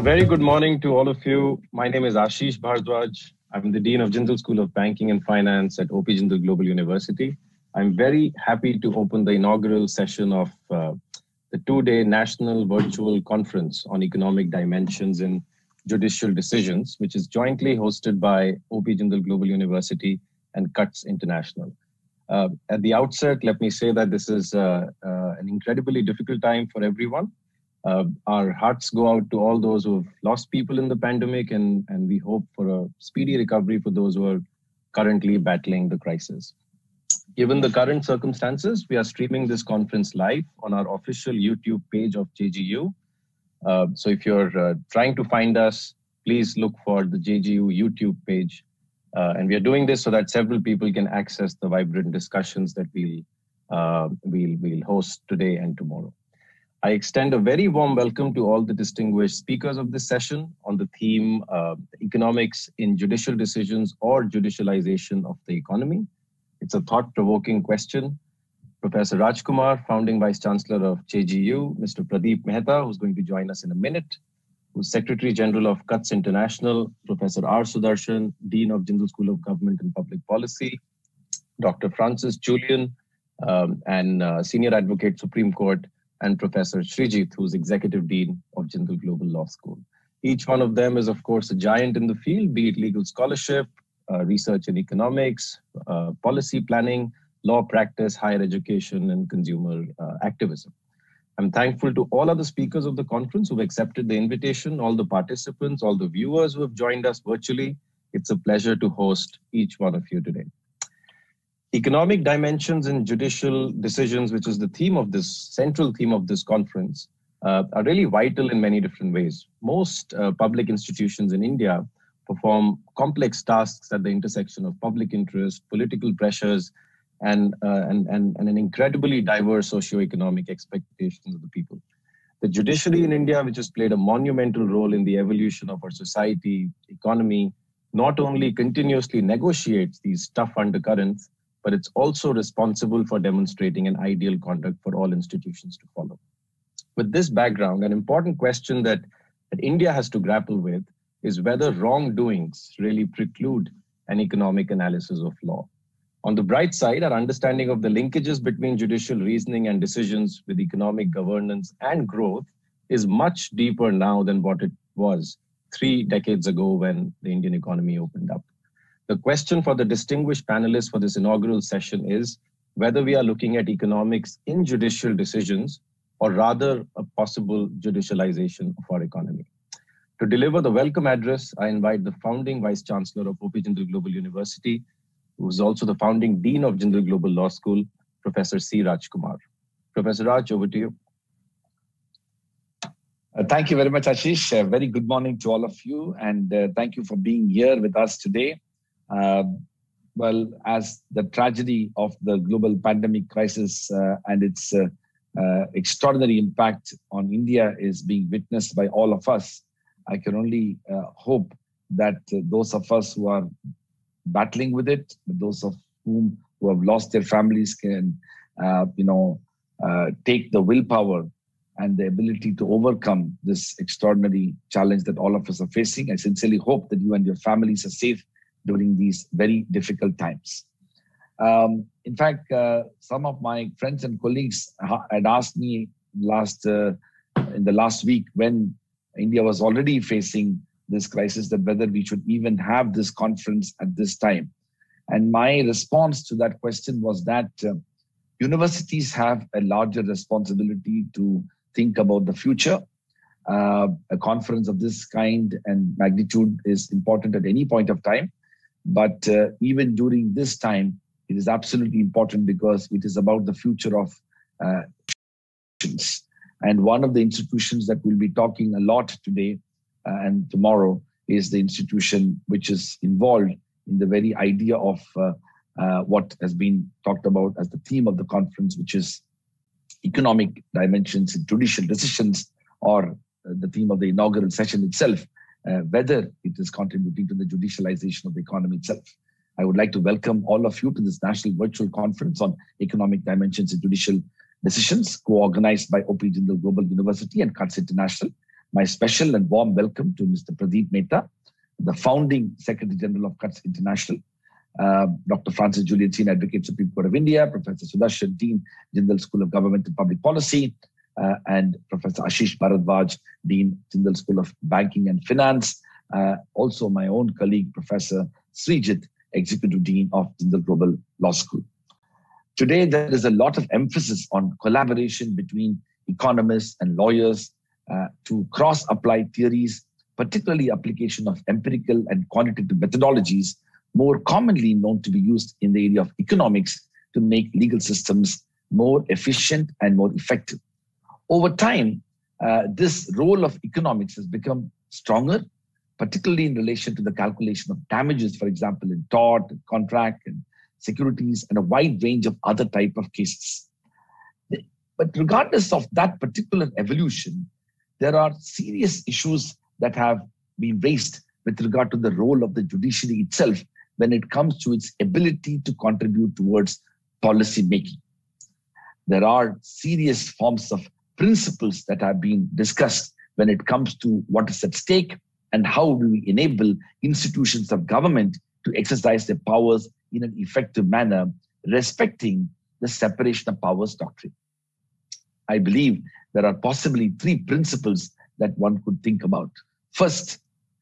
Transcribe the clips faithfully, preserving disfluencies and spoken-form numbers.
A very good morning to all of you. My name is Ashish Bhardwaj. I'm the Dean of Jindal School of Banking and Finance at O P Jindal Global University. I'm very happy to open the inaugural session of uh, the two-day National Virtual Conference on Economic Dimensions in Judicial Decisions, which is jointly hosted by O P Jindal Global University and C U T S International. Uh, at the outset, let me say that this is uh, uh, an incredibly difficult time for everyone. Uh, our hearts go out to all those who have lost people in the pandemic, and, and we hope for a speedy recovery for those who are currently battling the crisis. Given the current circumstances, we are streaming this conference live on our official YouTube page of J G U. Uh, so if you're uh, trying to find us, please look for the J G U YouTube page. Uh, and we are doing this so that several people can access the vibrant discussions that we'll, uh, we'll, we'll host today and tomorrow. I extend a very warm welcome to all the distinguished speakers of this session on the theme uh, economics in judicial decisions or judicialization of the economy. It's a thought-provoking question. Professor Rajkumar, founding Vice Chancellor of J G U, Mister Pradeep Mehta, who's going to join us in a minute, who's Secretary General of C U T S International, Professor R. Sudarshan, Dean of Jindal School of Government and Public Policy, Doctor Francis Julian, um, and uh, Senior Advocate Supreme Court, and Professor Srijit, who's Executive Dean of Jindal Global Law School. Each one of them is, of course, a giant in the field, be it legal scholarship, uh, research in economics, uh, policy planning, law practice, higher education, and consumer uh, activism. I'm thankful to all other speakers of the conference who've accepted the invitation, all the participants, all the viewers who have joined us virtually. It's a pleasure to host each one of you today. Economic dimensions in judicial decisions, which is the theme of this, central theme of this conference, uh, are really vital in many different ways. Most uh, public institutions in India perform complex tasks at the intersection of public interest, political pressures, and, uh, and, and, and an incredibly diverse socioeconomic expectations of the people. The judiciary in India, which has played a monumental role in the evolution of our society, economy, not only continuously negotiates these tough undercurrents, but it's also responsible for demonstrating an ideal conduct for all institutions to follow. With this background, an important question that, that India has to grapple with is whether wrongdoings really preclude an economic analysis of law. On the bright side, our understanding of the linkages between judicial reasoning and decisions with economic governance and growth is much deeper now than what it was three decades ago when the Indian economy opened up. The question for the distinguished panelists for this inaugural session is whether we are looking at economics in judicial decisions or rather a possible judicialization of our economy. To deliver the welcome address, I invite the founding Vice Chancellor of O P Jindal Global University, who is also the founding Dean of Jindal Global Law School, Professor C. Rajkumar. Professor Raj, over to you. Uh, thank you very much, Ashish. Uh, very good morning to all of you, and uh, thank you for being here with us today. Uh, well, as the tragedy of the global pandemic crisis uh, and its uh, uh, extraordinary impact on India is being witnessed by all of us, I can only uh, hope that uh, those of us who are battling with it, those of whom who have lost their families can, uh, you know, uh, take the willpower and the ability to overcome this extraordinary challenge that all of us are facing. I sincerely hope that you and your families are safe during these very difficult times. Um, in fact, uh, some of my friends and colleagues had asked me last uh, in the last week when India was already facing this crisis that whether we should even have this conference at this time. And my response to that question was that uh, universities have a larger responsibility to think about the future. Uh, a conference of this kind and magnitude is important at any point of time. But uh, even during this time, it is absolutely important because it is about the future of uh, institutions. And one of the institutions that we'll be talking a lot today uh, and tomorrow is the institution which is involved in the very idea of uh, uh, what has been talked about as the theme of the conference, which is economic dimensions in judicial decisions, or uh, the theme of the inaugural session itself, Uh, whether it is contributing to the judicialization of the economy itself. I would like to welcome all of you to this National Virtual Conference on Economic Dimensions in Judicial Decisions, co-organized by O P Jindal Global University and C U T S International. My special and warm welcome to Mister Pradeep Mehta, the founding Secretary General of Cuts International, uh, Doctor Francis Julian, Senior Advocate, Supreme Court of India, Professor Sudarshan, Dean, Jindal School of Government and Public Policy, uh, and Professor Ashish Bharadwaj, Dean, Jindal School of Banking and Finance. Uh, also, my own colleague, Professor Srijit, Executive Dean of Jindal Global Law School. Today, there is a lot of emphasis on collaboration between economists and lawyers uh, to cross-apply theories, particularly application of empirical and quantitative methodologies, more commonly known to be used in the area of economics to make legal systems more efficient and more effective. Over time, uh, this role of economics has become stronger, particularly in relation to the calculation of damages, for example, in tort, contract, and securities, and a wide range of other type of cases. But regardless of that particular evolution, there are serious issues that have been raised with regard to the role of the judiciary itself when it comes to its ability to contribute towards policy making. There are serious forms of principles that have been discussed when it comes to what is at stake and how do we enable institutions of government to exercise their powers in an effective manner, respecting the separation of powers doctrine. I believe there are possibly three principles that one could think about. First,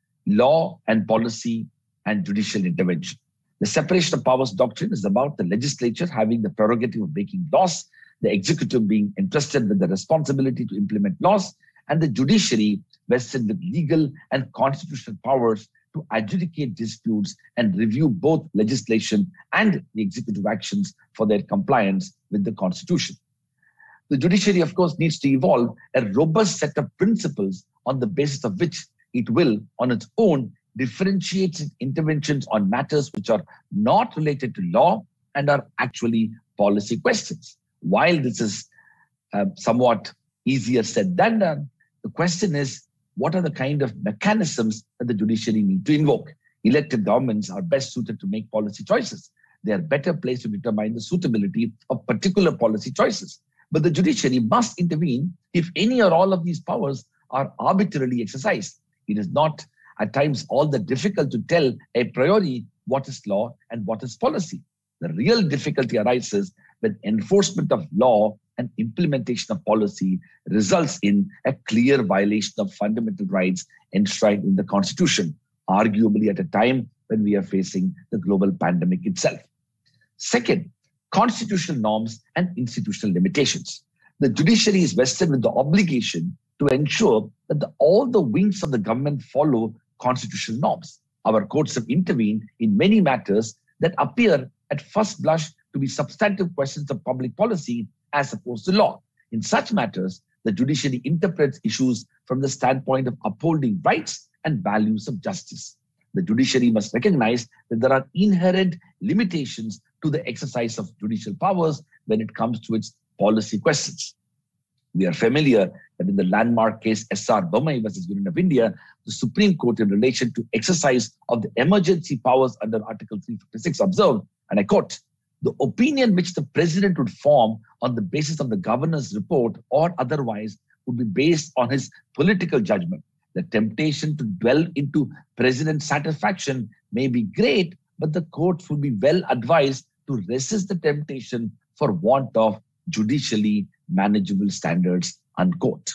law and policy and judicial intervention. The separation of powers doctrine is about the legislature having the prerogative of making laws, the executive being entrusted with the responsibility to implement laws, and the judiciary vested with legal and constitutional powers to adjudicate disputes and review both legislation and the executive actions for their compliance with the Constitution. The judiciary, of course, needs to evolve a robust set of principles on the basis of which it will, on its own, differentiate interventions on matters which are not related to law and are actually policy questions. While this is uh, somewhat easier said than done, the question is, what are the kind of mechanisms that the judiciary need to invoke? Elected governments are best suited to make policy choices. They are better placed to determine the suitability of particular policy choices. But the judiciary must intervene if any or all of these powers are arbitrarily exercised. It is not at times all that difficult to tell a priori what is law and what is policy. The real difficulty arises when enforcement of law and implementation of policy results in a clear violation of fundamental rights enshrined in the Constitution, arguably at a time when we are facing the global pandemic itself. Second, constitutional norms and institutional limitations. The judiciary is vested with the obligation to ensure that the, all the wings of the government follow constitutional norms. Our courts have intervened in many matters that appear at first blush to be substantive questions of public policy as opposed to law. In such matters, the judiciary interprets issues from the standpoint of upholding rights and values of justice. The judiciary must recognize that there are inherent limitations to the exercise of judicial powers when it comes to its policy questions. We are familiar that in the landmark case S R Bommai versus Union of India, the Supreme Court in relation to exercise of the emergency powers under Article three fifty-six observed, and I quote, "The opinion which the president would form on the basis of the governor's report or otherwise would be based on his political judgment. The temptation to dwell into president satisfaction may be great, but the courts would be well advised to resist the temptation for want of judicially manageable standards," unquote.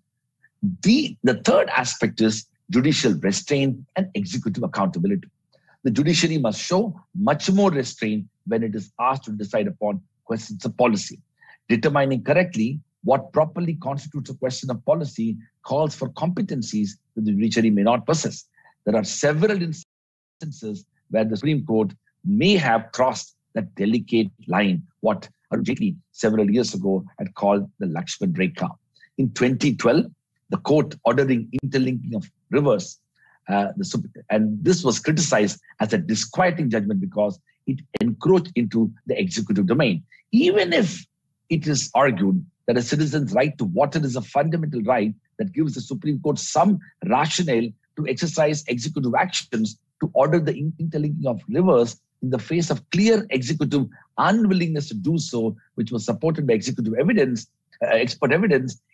The, the third aspect is judicial restraint and executive accountability. The judiciary must show much more restraint when it is asked to decide upon questions of policy. Determining correctly what properly constitutes a question of policy calls for competencies that the judiciary may not possess. There are several instances where the Supreme Court may have crossed that delicate line, what Arun Jaitley several years ago had called the Lakshman Rekha. In twenty twelve, the court ordering interlinking of rivers, uh, the, and this was criticized as a disquieting judgment because it encroached into the executive domain. Even if it is argued that a citizen's right to water is a fundamental right that gives the Supreme Court some rationale to exercise executive actions to order the interlinking of rivers in the face of clear executive unwillingness to do so, which was supported by executive evidence, uh, expert evidence, it is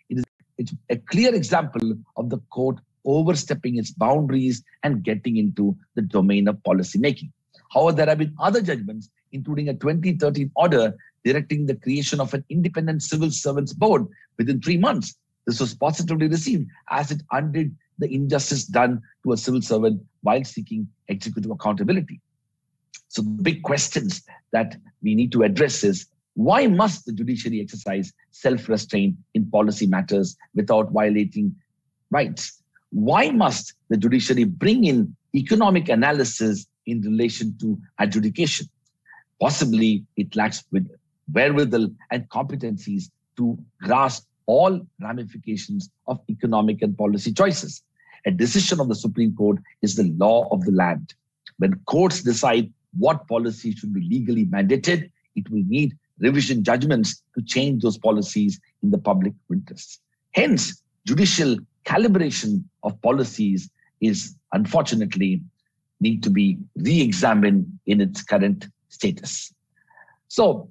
it's a clear example of the court overstepping its boundaries and getting into the domain of policy making. However, there have been other judgments, including a twenty thirteen order directing the creation of an independent civil servants board within three months. This was positively received as it undid the injustice done to a civil servant while seeking executive accountability. So the big questions that we need to address is, why must the judiciary exercise self-restraint in policy matters without violating rights? Why must the judiciary bring in economic analysis in relation to adjudication? Possibly it lacks with wherewithal and competencies to grasp all ramifications of economic and policy choices. A decision of the Supreme Court is the law of the land. When courts decide what policy should be legally mandated, it will need revision judgments to change those policies in the public interest. Hence, judicial calibration of policies is unfortunately need to be re-examined in its current status. So,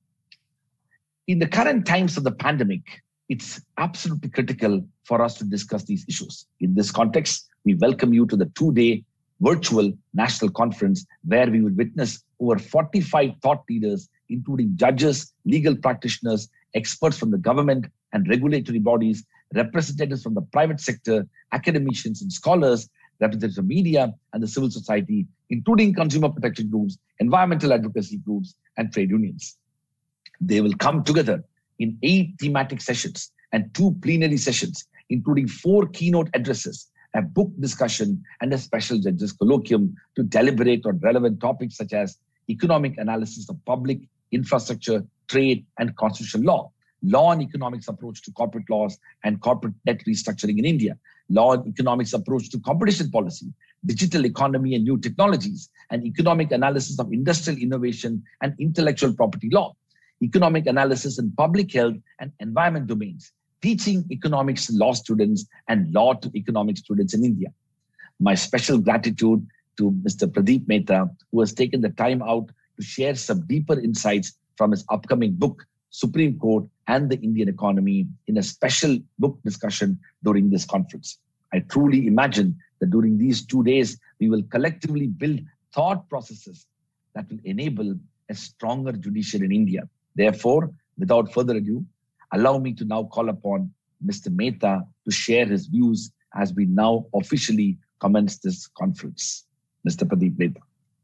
in the current times of the pandemic, it's absolutely critical for us to discuss these issues. In this context, we welcome you to the two-day virtual national conference where we will witness over forty-five thought leaders, including judges, legal practitioners, experts from the government and regulatory bodies, representatives from the private sector, academicians and scholars, representatives of media and the civil society, including consumer protection groups, environmental advocacy groups, and trade unions. They will come together in eight thematic sessions and two plenary sessions, including four keynote addresses, a book discussion, and a special judges colloquium to deliberate on relevant topics such as economic analysis of public infrastructure, trade, and constitutional law, law and economics approach to corporate laws and corporate debt restructuring in India, law and economics approach to competition policy, digital economy and new technologies, and economic analysis of industrial innovation and intellectual property law, economic analysis in public health and environment domains, teaching economics to law students and law to economic students in India. My special gratitude to Mister Pradeep Mehta, who has taken the time out to share some deeper insights from his upcoming book, Supreme Court and the Indian Economy, in a special book discussion during this conference. I truly imagine that during these two days, we will collectively build thought processes that will enable a stronger judiciary in India. Therefore, without further ado, allow me to now call upon Mister Mehta to share his views as we now officially commence this conference. Mister Pradeep Mehta.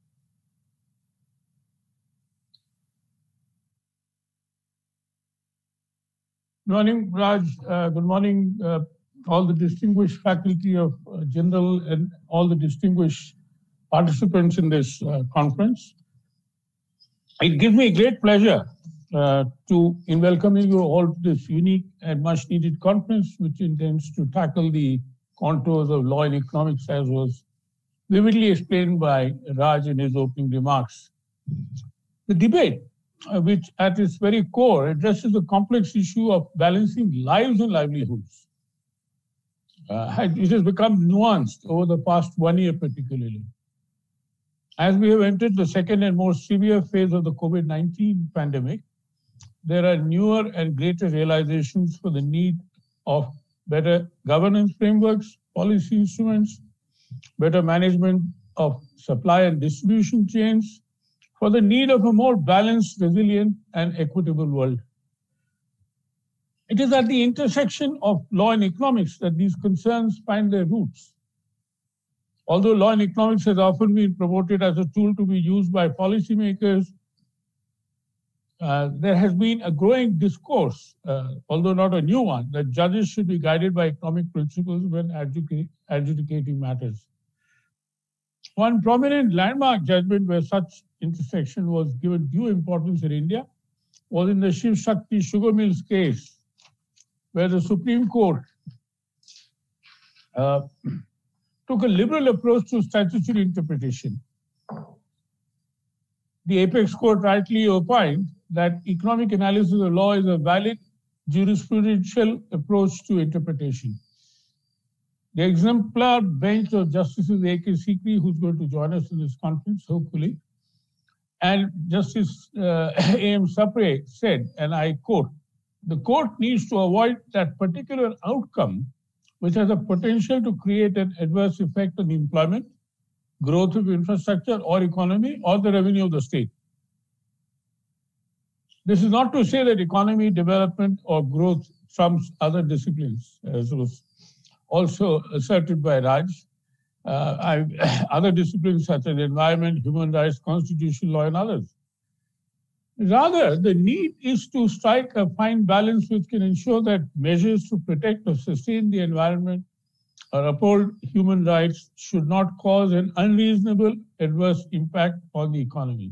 Good morning, Raj. Uh, good morning, uh, all the distinguished faculty of uh, Jindal and all the distinguished participants in this uh, conference. It gives me great pleasure uh, to in welcoming you all to this unique and much needed conference, which intends to tackle the contours of law and economics, as was vividly explained by Raj in his opening remarks. The debate, uh, which at its very core addresses the complex issue of balancing lives and livelihoods, uh, it has become nuanced over the past one year particularly. As we have entered the second and more severe phase of the COVID nineteen pandemic, there are newer and greater realizations for the need of better governance frameworks, policy instruments, better management of supply and distribution chains, for the need of a more balanced, resilient, and equitable world. It is at the intersection of law and economics that these concerns find their roots. Although law and economics has often been promoted as a tool to be used by policymakers, uh, there has been a growing discourse, uh, although not a new one, that judges should be guided by economic principles when adjudic- adjudicating matters. One prominent landmark judgment where such intersection was given due importance in India was in the Shiv Shakti Sugar Mills case, where the Supreme Court uh, took a liberal approach to statutory interpretation. The Apex Court rightly opined that economic analysis of law is a valid jurisprudential approach to interpretation. The exemplar bench of Justices A K Sikri, who's going to join us in this conference, hopefully, and Justice uh, A M Sapre said, and I quote, the court needs to avoid that particular outcome which has a potential to create an adverse effect on employment, growth of infrastructure or economy, or the revenue of the state. This is not to say that economy, development, or growth trumps other disciplines, as was also asserted by Raj. Uh, I, other disciplines such as environment, human rights, constitutional law, and others. Rather, the need is to strike a fine balance which can ensure that measures to protect or sustain the environment or uphold human rights should not cause an unreasonable adverse impact on the economy.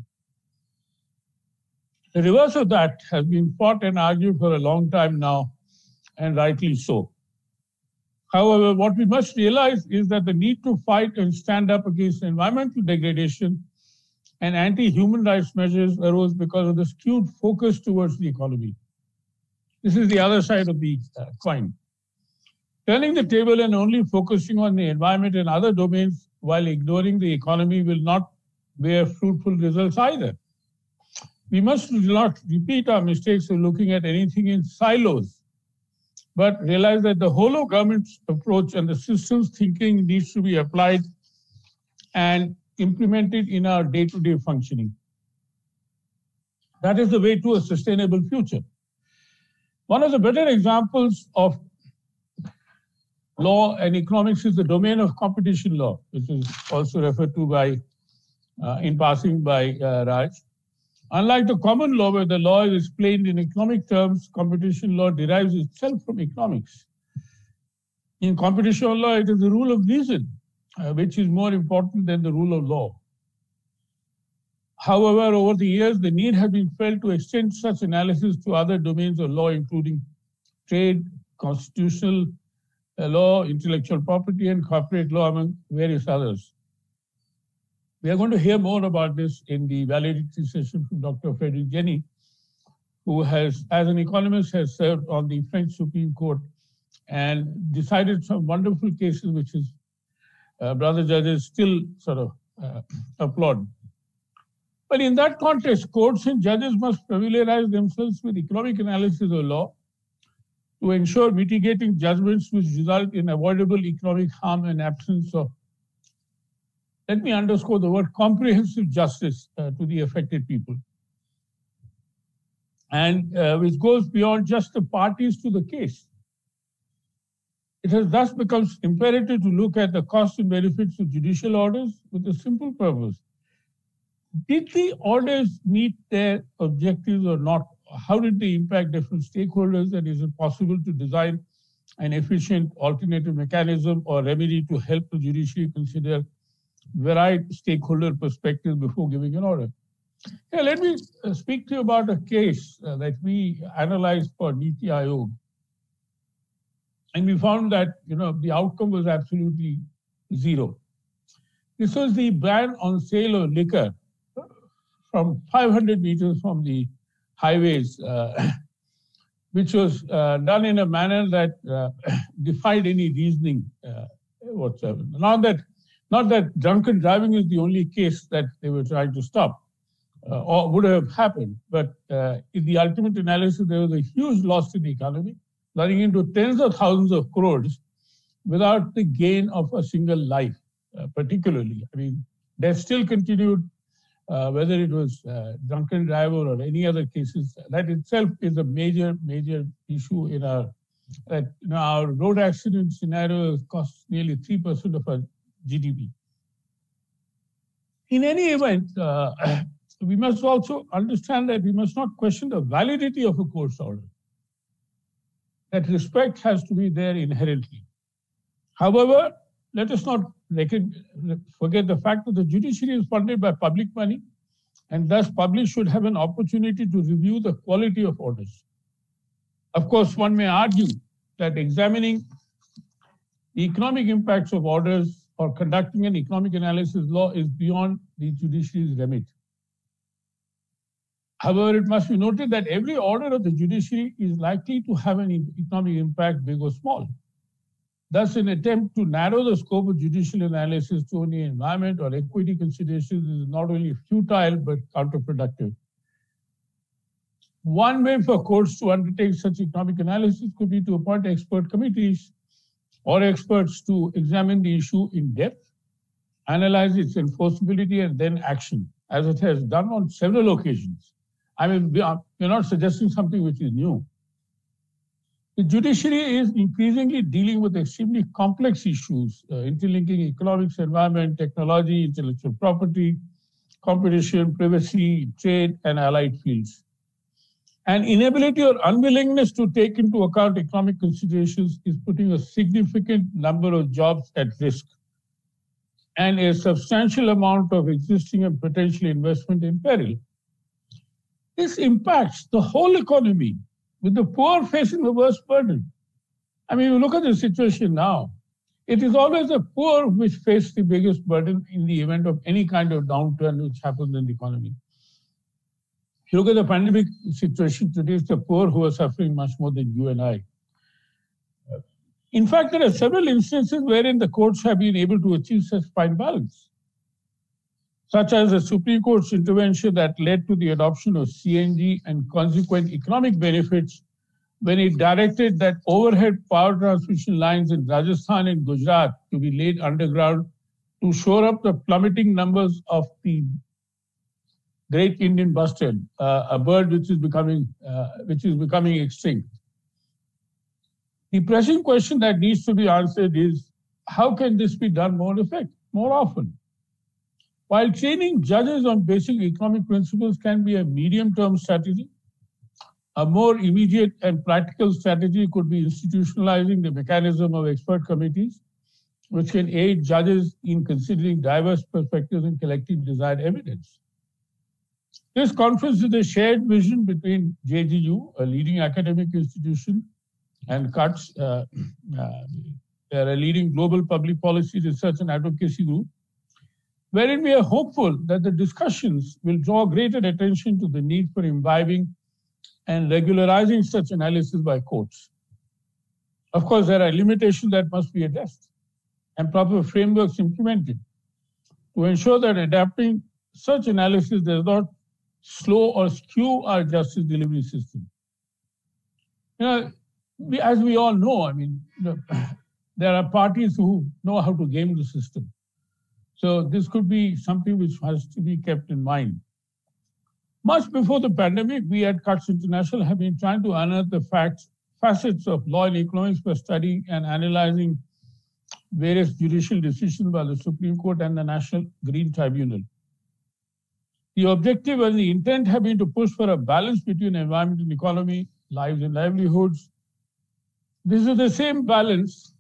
The reverse of that has been fought and argued for a long time now, and rightly so. However, what we must realize is that the need to fight and stand up against environmental degradation and anti-human rights measures arose because of the skewed focus towards the economy. This is the other side of the uh, coin. Turning the table and only focusing on the environment and other domains while ignoring the economy will not bear fruitful results either. We must not repeat our mistakes of looking at anything in silos, but realize that the whole of government's approach and the systems thinking needs to be applied and implemented in our day-to-day functioning. That is the way to a sustainable future. One of the better examples of law and economics is the domain of competition law, which is also referred to by, uh, in passing by uh, Raj. Unlike the common law, where the law is explained in economic terms, competition law derives itself from economics. In competition law, it is the rule of reason, uh, which is more important than the rule of law. However, over the years, the need has been felt to extend such analysis to other domains of law, including trade, constitutional law, intellectual property, and corporate law, among various others. We are going to hear more about this in the validity session from Doctor Frederick Jenny, who has, as an economist, has served on the French Supreme Court and decided some wonderful cases, which is uh, brother judges still sort of uh, applaud. But in that context, courts and judges must familiarize themselves with economic analysis of law to ensure mitigating judgments which result in avoidable economic harm and absence of, let me underscore the word, comprehensive justice uh, to the affected people. And uh, which goes beyond just the parties to the case. It has thus become imperative to look at the costs and benefits of judicial orders with a simple purpose. Did the orders meet their objectives or not? How did they impact different stakeholders? And is it possible to design an efficient alternative mechanism or remedy to help the judiciary consider varied stakeholder perspectives before giving an order? Here, let me speak to you about a case uh, that we analyzed for Niti Aayog. And we found that, you know, the outcome was absolutely zero. This was the ban on sale of liquor from five hundred meters from the highways, uh, which was uh, done in a manner that uh, defied any reasoning uh, whatsoever. Not that, not that drunken driving is the only case that they were trying to stop, uh, or would have happened, but uh, in the ultimate analysis, there was a huge loss to the economy, running into tens of thousands of crores without the gain of a single life, uh, particularly. I mean, they still continued. Uh, whether it was uh, drunken driver or any other cases, that itself is a major, major issue in our, uh, you know, our road accident scenario costs nearly three percent of our G D P. In any event, uh, we must also understand that we must not question the validity of a court's order. That respect has to be there inherently. However, let us not forget the fact that the judiciary is funded by public money, and thus public should have an opportunity to review the quality of orders. Of course, one may argue that examining the economic impacts of orders or conducting an economic analysis law is beyond the judiciary's remit. However, it must be noted that every order of the judiciary is likely to have an economic impact, big or small. Thus, an attempt to narrow the scope of judicial analysis to only environment or equity considerations is not only futile but counterproductive. One way for courts to undertake such economic analysis could be to appoint expert committees or experts to examine the issue in depth, analyze its enforceability, and then action, as it has done on several occasions. I mean, we are, we're not suggesting something which is new. The judiciary is increasingly dealing with extremely complex issues, uh, interlinking economics, environment, technology, intellectual property, competition, privacy, trade, and allied fields. An inability or unwillingness to take into account economic considerations is putting a significant number of jobs at risk and a substantial amount of existing and potential investment in peril. This impacts the whole economy, with the poor facing the worst burden. I mean, you look at the situation now, it is always the poor which face the biggest burden in the event of any kind of downturn which happens in the economy. If you look at the pandemic situation today, it's the poor who are suffering much more than you and I. In fact, there are several instances wherein the courts have been able to achieve such fine balance, such as the Supreme Court's intervention that led to the adoption of C N G and consequent economic benefits when it directed that overhead power transmission lines in Rajasthan and Gujarat to be laid underground to shore up the plummeting numbers of the great Indian bustard, uh, a bird which is becoming uh, which is becoming extinct. The pressing question that needs to be answered is, how can this be done more effective, more often? While training judges on basic economic principles can be a medium-term strategy, a more immediate and practical strategy could be institutionalizing the mechanism of expert committees, which can aid judges in considering diverse perspectives and collecting desired evidence. This conference is a shared vision between J G U, a leading academic institution, and C U T S, uh, uh, they are a leading global public policy research and advocacy group, wherein we are hopeful that the discussions will draw greater attention to the need for imbibing and regularizing such analysis by courts. Of course, there are limitations that must be addressed and proper frameworks implemented to ensure that adapting such analysis does not slow or skew our justice delivery system. You know, we, as we all know, I mean, you know, there are parties who know how to game the system. So this could be something which has to be kept in mind. Much before the pandemic, we at C U T S International have been trying to unearth the facts, facets of law and economics by studying and analyzing various judicial decisions by the Supreme Court and the National Green Tribunal. The objective and the intent have been to push for a balance between environment and economy, lives and livelihoods. This is the same balance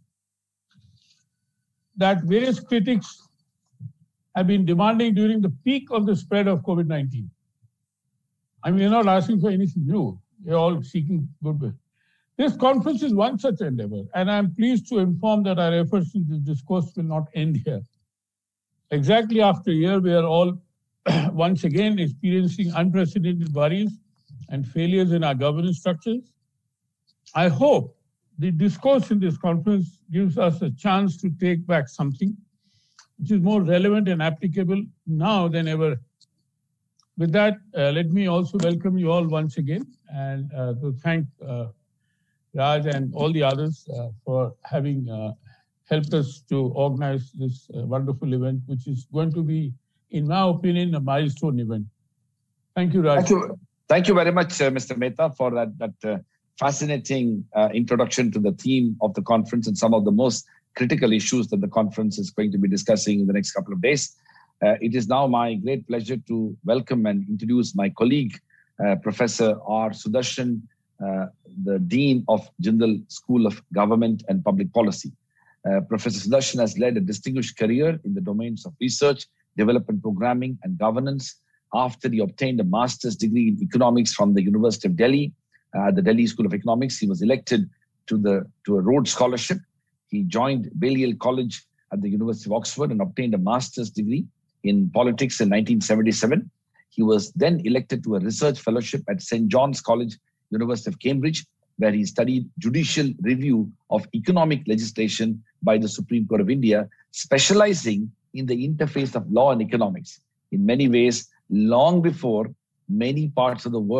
that various critics have been demanding during the peak of the spread of COVID nineteen. I mean, we're not asking for anything new. We're all seeking goodwill. This conference is one such endeavor, and I'm pleased to inform that our efforts in this discourse will not end here. Exactly after a year, we are all once again experiencing unprecedented worries and failures in our governance structures. I hope the discourse in this conference gives us a chance to take back something which is more relevant and applicable now than ever. With that, uh, let me also welcome you all once again and uh, to thank uh, Raj and all the others uh, for having uh, helped us to organize this uh, wonderful event, which is going to be, in my opinion, a milestone event. Thank you, Raj. Thank you, Thank you very much, uh, Mister Mehta, for that, that uh, fascinating uh, introduction to the theme of the conference and some of the most critical issues that the conference is going to be discussing in the next couple of days. Uh, it is now my great pleasure to welcome and introduce my colleague, uh, Professor R. Sudarshan, uh, the Dean of Jindal School of Government and Public Policy. Uh, Professor Sudarshan has led a distinguished career in the domains of research, development programming, and governance. After he obtained a master's degree in economics from the University of Delhi, uh, the Delhi School of Economics, he was elected to, the, to a Rhodes Scholarship. He joined Balliol College at the University of Oxford and obtained a master's degree in politics in nineteen seventy-seven. He was then elected to a research fellowship at Saint John's College, University of Cambridge, where he studied judicial review of economic legislation by the Supreme Court of India, specializing in the interface of law and economics. In many ways, long before many parts of the world had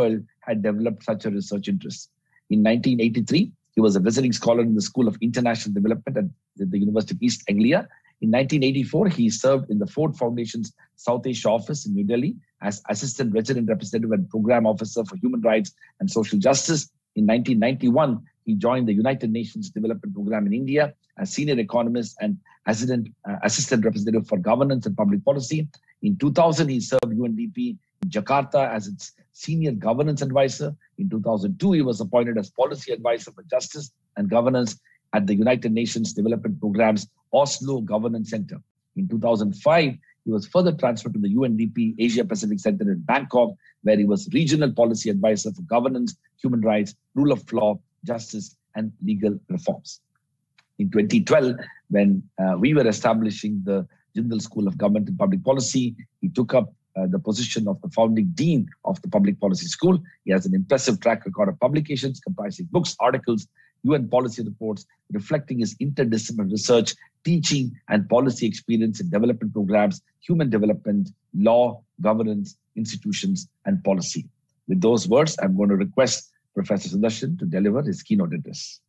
had developed such a research interest. In nineteen eighty-three, he was a visiting scholar in the School of International Development at the University of East Anglia. In nineteen eighty-four, he served in the Ford Foundation's South Asia office in New Delhi as Assistant Resident Representative and Program Officer for Human Rights and Social Justice. In nineteen ninety-one, he joined the United Nations Development Program in India as Senior Economist and Assistant, uh, Assistant Representative for Governance and Public Policy. In two thousand, he served U N D P in Jakarta as its Senior Governance Advisor. In two thousand two, he was appointed as Policy Advisor for Justice and Governance at the United Nations Development Programme's Oslo Governance Center. In two thousand five, he was further transferred to the U N D P Asia Pacific Center in Bangkok, where he was Regional Policy Advisor for Governance, Human Rights, Rule of Law, Justice, and Legal Reforms. In twenty twelve, when uh, we were establishing the Jindal School of Government and Public Policy, he took up uh, the position of the founding dean of the Public Policy School. He has an impressive track record of publications comprising books, articles, U N policy reports, reflecting his interdisciplinary research, teaching, and policy experience in development programs, human development, law, governance, institutions, and policy. With those words, I'm going to request Professor Sudarshan to deliver his keynote address.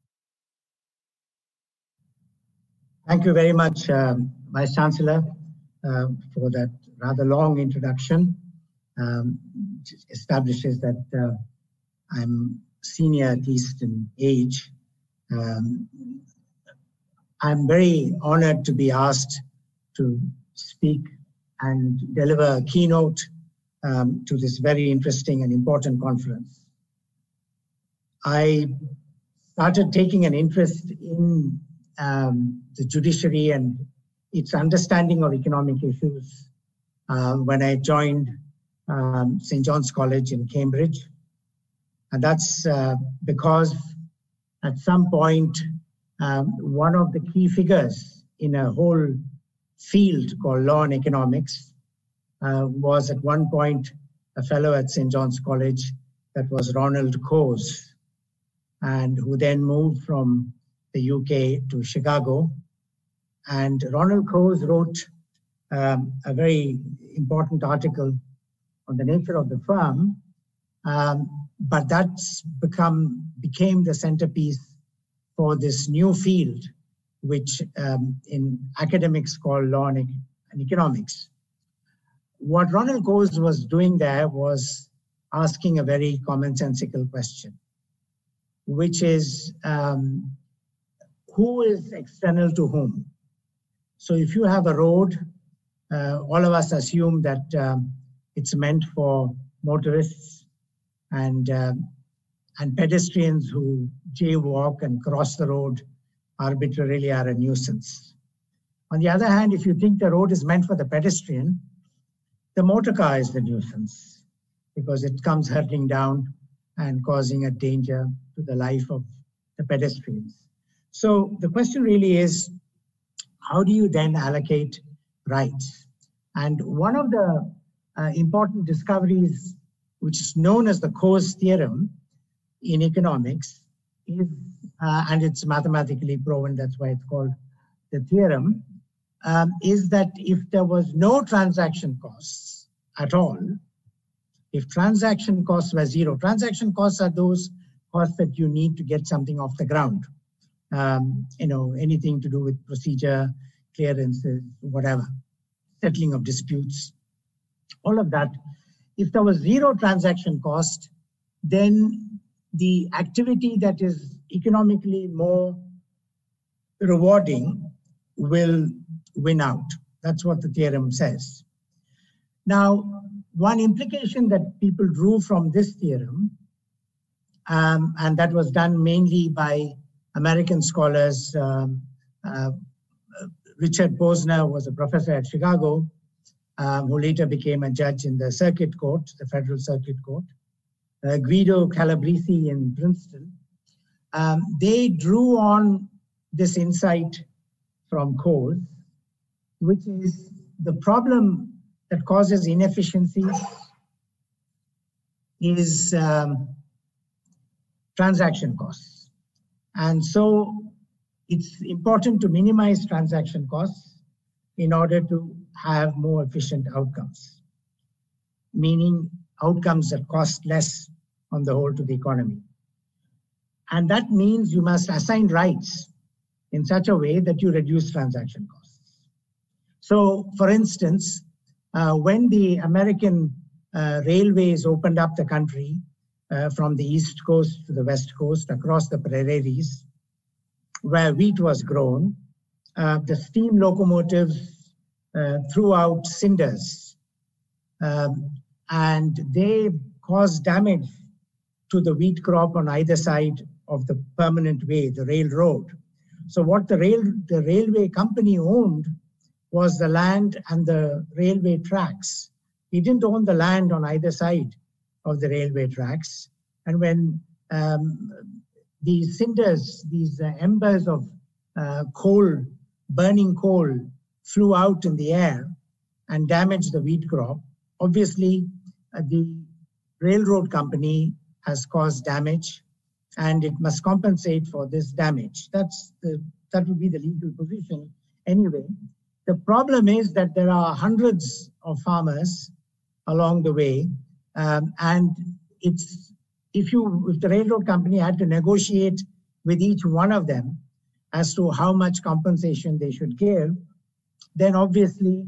Thank you very much, um, Vice Chancellor, uh, for that rather long introduction. Um, which establishes that uh, I'm senior, at least in age. Um, I'm very honored to be asked to speak and deliver a keynote um, to this very interesting and important conference. I started taking an interest in um, the judiciary and its understanding of economic issues uh, when I joined um, Saint John's College in Cambridge. And that's uh, because at some point, um, one of the key figures in a whole field called law and economics uh, was at one point a fellow at Saint John's College that was Ronald Coase, and who then moved from the U K to Chicago. And Ronald Coase wrote um, a very important article on the nature of the firm, um, but that's become became the centerpiece for this new field, which um, in academics called law and, and economics. What Ronald Coase was doing there was asking a very commonsensical question, which is um, who is external to whom? So if you have a road, uh, all of us assume that um, it's meant for motorists and, uh, and pedestrians who jaywalk and cross the road arbitrarily are a nuisance. On the other hand, if you think the road is meant for the pedestrian, the motor car is the nuisance because it comes hurtling down and causing a danger to the life of the pedestrians. So the question really is, how do you then allocate rights? And one of the uh, important discoveries, which is known as the Coase theorem in economics, is, uh, and it's mathematically proven, that's why it's called the theorem, um, is that if there was no transaction costs at all, if transaction costs were zero, transaction costs are those costs that you need to get something off the ground. Um, you know, anything to do with procedure, clearances, whatever, settling of disputes, all of that. If there was zero transaction cost, then the activity that is economically more rewarding will win out. That's what the theorem says. Now, one implication that people drew from this theorem, um, and that was done mainly by American scholars, um, uh, Richard Posner was a professor at Chicago, um, who later became a judge in the circuit court, the Federal Circuit Court, uh, Guido Calabresi in Princeton. Um, they drew on this insight from Coase, which is the problem that causes inefficiencies is um, transaction costs. And so it's important to minimize transaction costs in order to have more efficient outcomes, meaning outcomes that cost less on the whole to the economy. And that means you must assign rights in such a way that you reduce transaction costs. So, for instance, uh, when the American uh, railways opened up the country uh, from the East Coast to the West Coast across the prairies, where wheat was grown, uh, the steam locomotives uh, threw out cinders, um, and they caused damage to the wheat crop on either side of the permanent way, the railroad. So what the rail, the railway company owned was the land and the railway tracks. He didn't own the land on either side of the railway tracks. And when um, these cinders, these uh, embers of uh, coal, burning coal, flew out in the air and damaged the wheat crop, obviously uh, the railroad company has caused damage, and it must compensate for this damage. That's the, that would be the legal position anyway. The problem is that there are hundreds of farmers along the way, um, and it's if you if the railroad company had to negotiate with each one of them as to how much compensation they should give, then obviously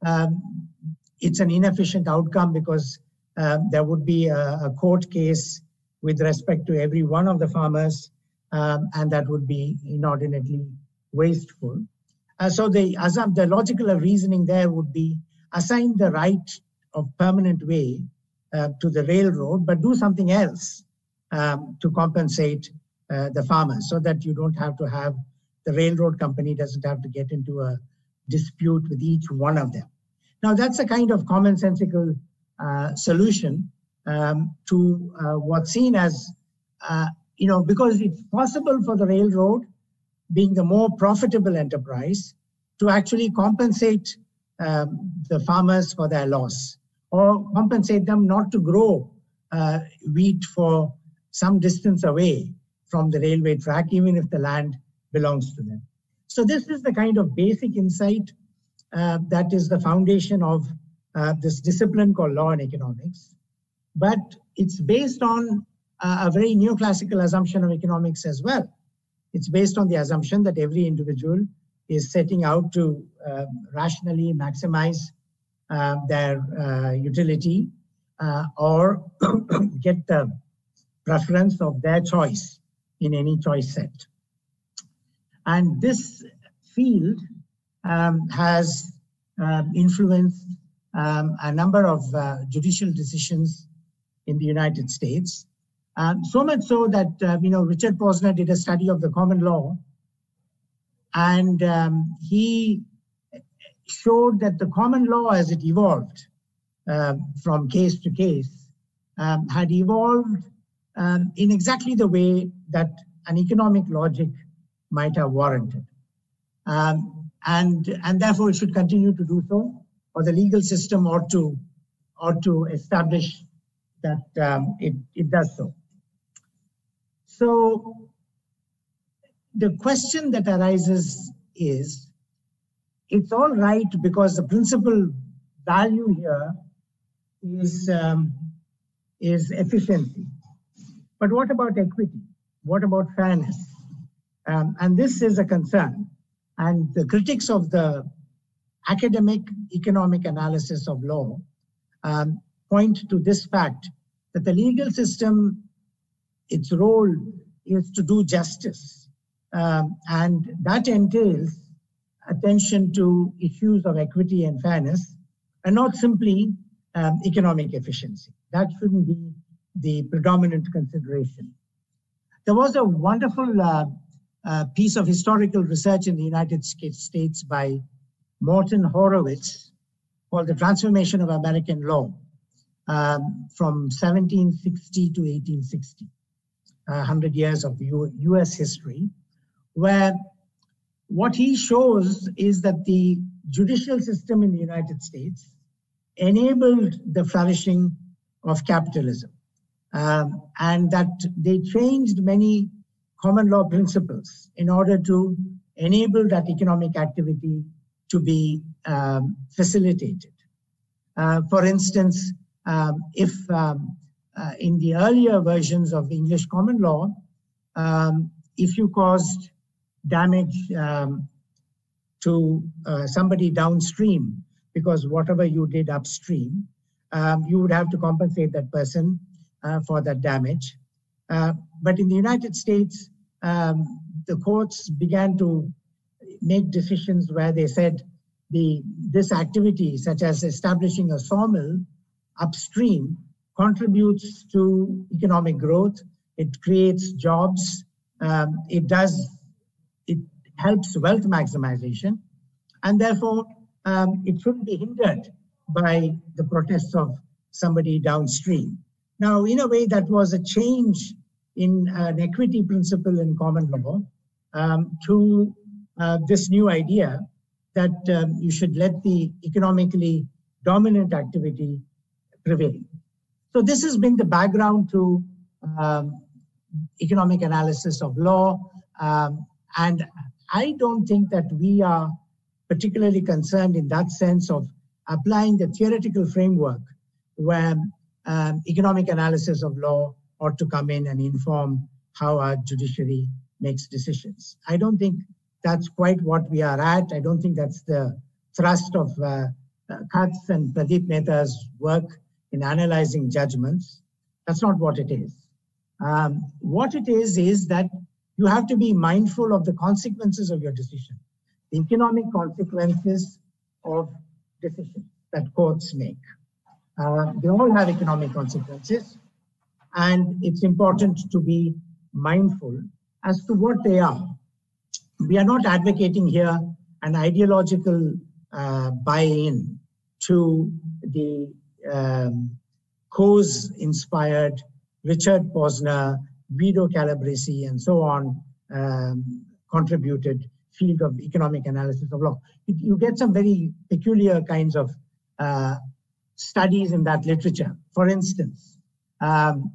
um, it's an inefficient outcome, because uh, there would be a, a court case with respect to every one of the farmers, um, and that would be inordinately wasteful. Uh, so the, the logical reasoning there would be assign the right of permanent way uh, to the railroad, but do something else um, to compensate uh, the farmers, so that you don't have to have, the railroad company doesn't have to get into a dispute with each one of them. Now that's a kind of commonsensical uh, solution Um, to uh, what's seen as, uh, you know, because it's possible for the railroad, being the more profitable enterprise, to actually compensate um, the farmers for their loss, or compensate them not to grow uh, wheat for some distance away from the railway track, even if the land belongs to them. So this is the kind of basic insight uh, that is the foundation of uh, this discipline called law and economics. But it's based on uh, a very neoclassical assumption of economics as well. It's based on the assumption that every individual is setting out to uh, rationally maximize uh, their uh, utility uh, or get the preference of their choice in any choice set. And this field um, has um, influenced um, a number of uh, judicial decisions in the United States, um, so much so that uh, you know Richard Posner did a study of the common law, and um, he showed that the common law, as it evolved uh, from case to case, um, had evolved um, in exactly the way that an economic logic might have warranted, um, and and therefore it should continue to do so, or the legal system ought to ought to establish that um, it, it does so. So the question that arises is, it's all right because the principal value here is, um, is efficiency. But what about equity? What about fairness? Um, and this is a concern. And the critics of the academic economic analysis of law um, point to this fact, that the legal system, its role is to do justice. Um, and that entails attention to issues of equity and fairness, and not simply um, economic efficiency. That shouldn't be the predominant consideration. There was a wonderful uh, uh, piece of historical research in the United States by Morton Horowitz called The Transformation of American Law. Um, from seventeen sixty to eighteen sixty, one hundred years of U S history, where what he shows is that the judicial system in the United States enabled the flourishing of capitalism, um, and that they changed many common law principles in order to enable that economic activity to be um, facilitated. Uh, for instance, Um, if um, uh, in the earlier versions of English common law, um, if you caused damage um, to uh, somebody downstream, because whatever you did upstream, um, you would have to compensate that person uh, for that damage. Uh, but in the United States, um, the courts began to make decisions where they said the this activity, such as establishing a sawmill upstream, contributes to economic growth. It creates jobs. Um, it does. It helps wealth maximization, and therefore um, it shouldn't be hindered by the protests of somebody downstream. Now, in a way, that was a change in an equity principle in common law um, to uh, this new idea that um, you should let the economically dominant activity prevail. So this has been the background to um, economic analysis of law. Um, and I don't think that we are particularly concerned in that sense of applying the theoretical framework where um, economic analysis of law ought to come in and inform how our judiciary makes decisions. I don't think that's quite what we are at. I don't think that's the thrust of uh, uh, Katz and Pradeep Mehta's work in analyzing judgments. That's not what it is. Um, what it is, is that you have to be mindful of the consequences of your decision, the economic consequences of decisions that courts make. Uh, they all have economic consequences, and it's important to be mindful as to what they are. We are not advocating here an ideological uh, buy-in to the um, Coase-inspired Richard Posner, Guido Calabresi, and so on um, contributed field of economic analysis of law. It, you get some very peculiar kinds of uh, studies in that literature. For instance, um,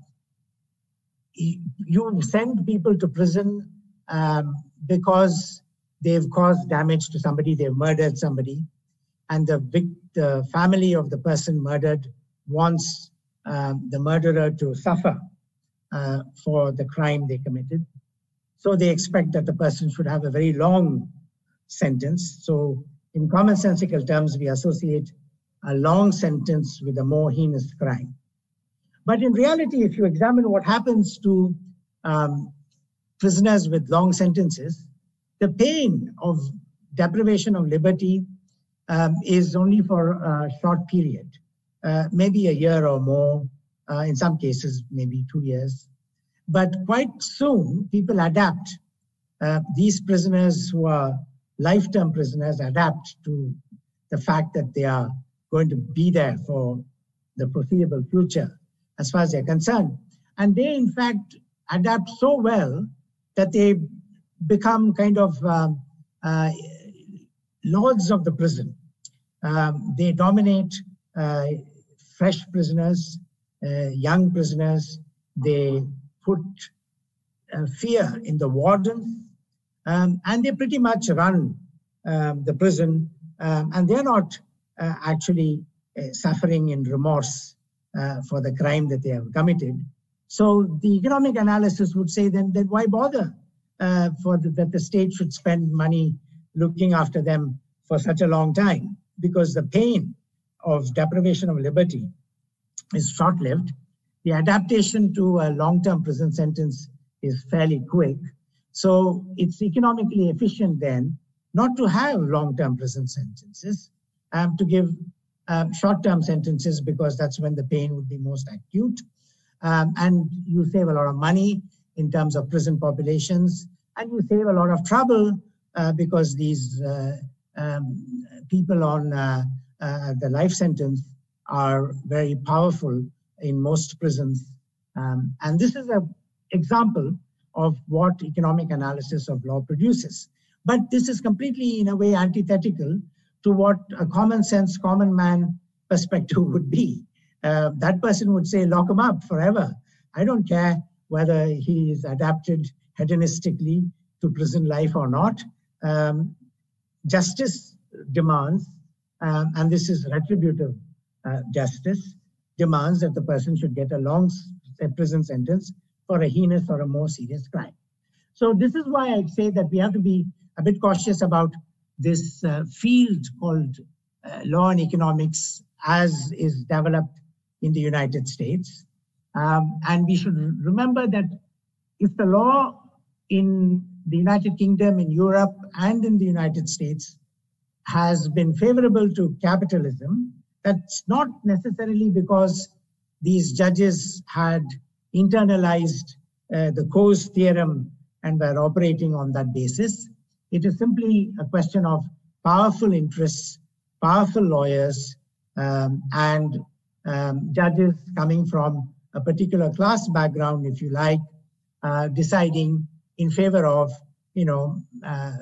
you send people to prison um, because they've caused damage to somebody, they've murdered somebody, and the, the family of the person murdered wants um, the murderer to suffer uh, for the crime they committed. So they expect that the person should have a very long sentence. So in commonsensical terms, we associate a long sentence with a more heinous crime. But in reality, if you examine what happens to um, prisoners with long sentences, the pain of deprivation of liberty um, is only for a short period, uh, maybe a year or more, uh, in some cases, maybe two years. But quite soon, people adapt. Uh, these prisoners who are lifetime prisoners adapt to the fact that they are going to be there for the foreseeable future, as far as they're concerned. And they, in fact, adapt so well that they become kind of um, uh, lords of the prison. Um, they dominate uh, fresh prisoners, uh, young prisoners. They put uh, fear in the wardens, um, and they pretty much run um, the prison, um, and they're not uh, actually uh, suffering in remorse uh, for the crime that they have committed. So the economic analysis would say, then, then why bother uh, for the, that the state should spend money looking after them for such a long time? Because the pain of deprivation of liberty is short-lived. The adaptation to a long-term prison sentence is fairly quick. So it's economically efficient then not to have long-term prison sentences, um, to give um, short-term sentences, because that's when the pain would be most acute. Um, and you save a lot of money in terms of prison populations, and you save a lot of trouble uh, because these uh, um, people on uh, uh, the life sentence are very powerful in most prisons. Um, and this is an example of what economic analysis of law produces. But this is completely, in a way, antithetical to what a common sense, common man perspective would be. Uh, that person would say, lock him up forever. I don't care whether he is adapted hedonistically to prison life or not. Um, justice demands, um, and this is retributive uh, justice, demands that the person should get a long prison sentence for a heinous or a more serious crime. So this is why I'd say that we have to be a bit cautious about this uh, field called uh, law and economics as is developed in the United States. Um, and we should remember that if the law in the United Kingdom, in Europe, and in the United States has been favorable to capitalism, that's not necessarily because these judges had internalized uh, the Coase theorem and were operating on that basis. It is simply a question of powerful interests, powerful lawyers, um, and um, judges coming from a particular class background, if you like, uh, deciding in favor of, you know, uh,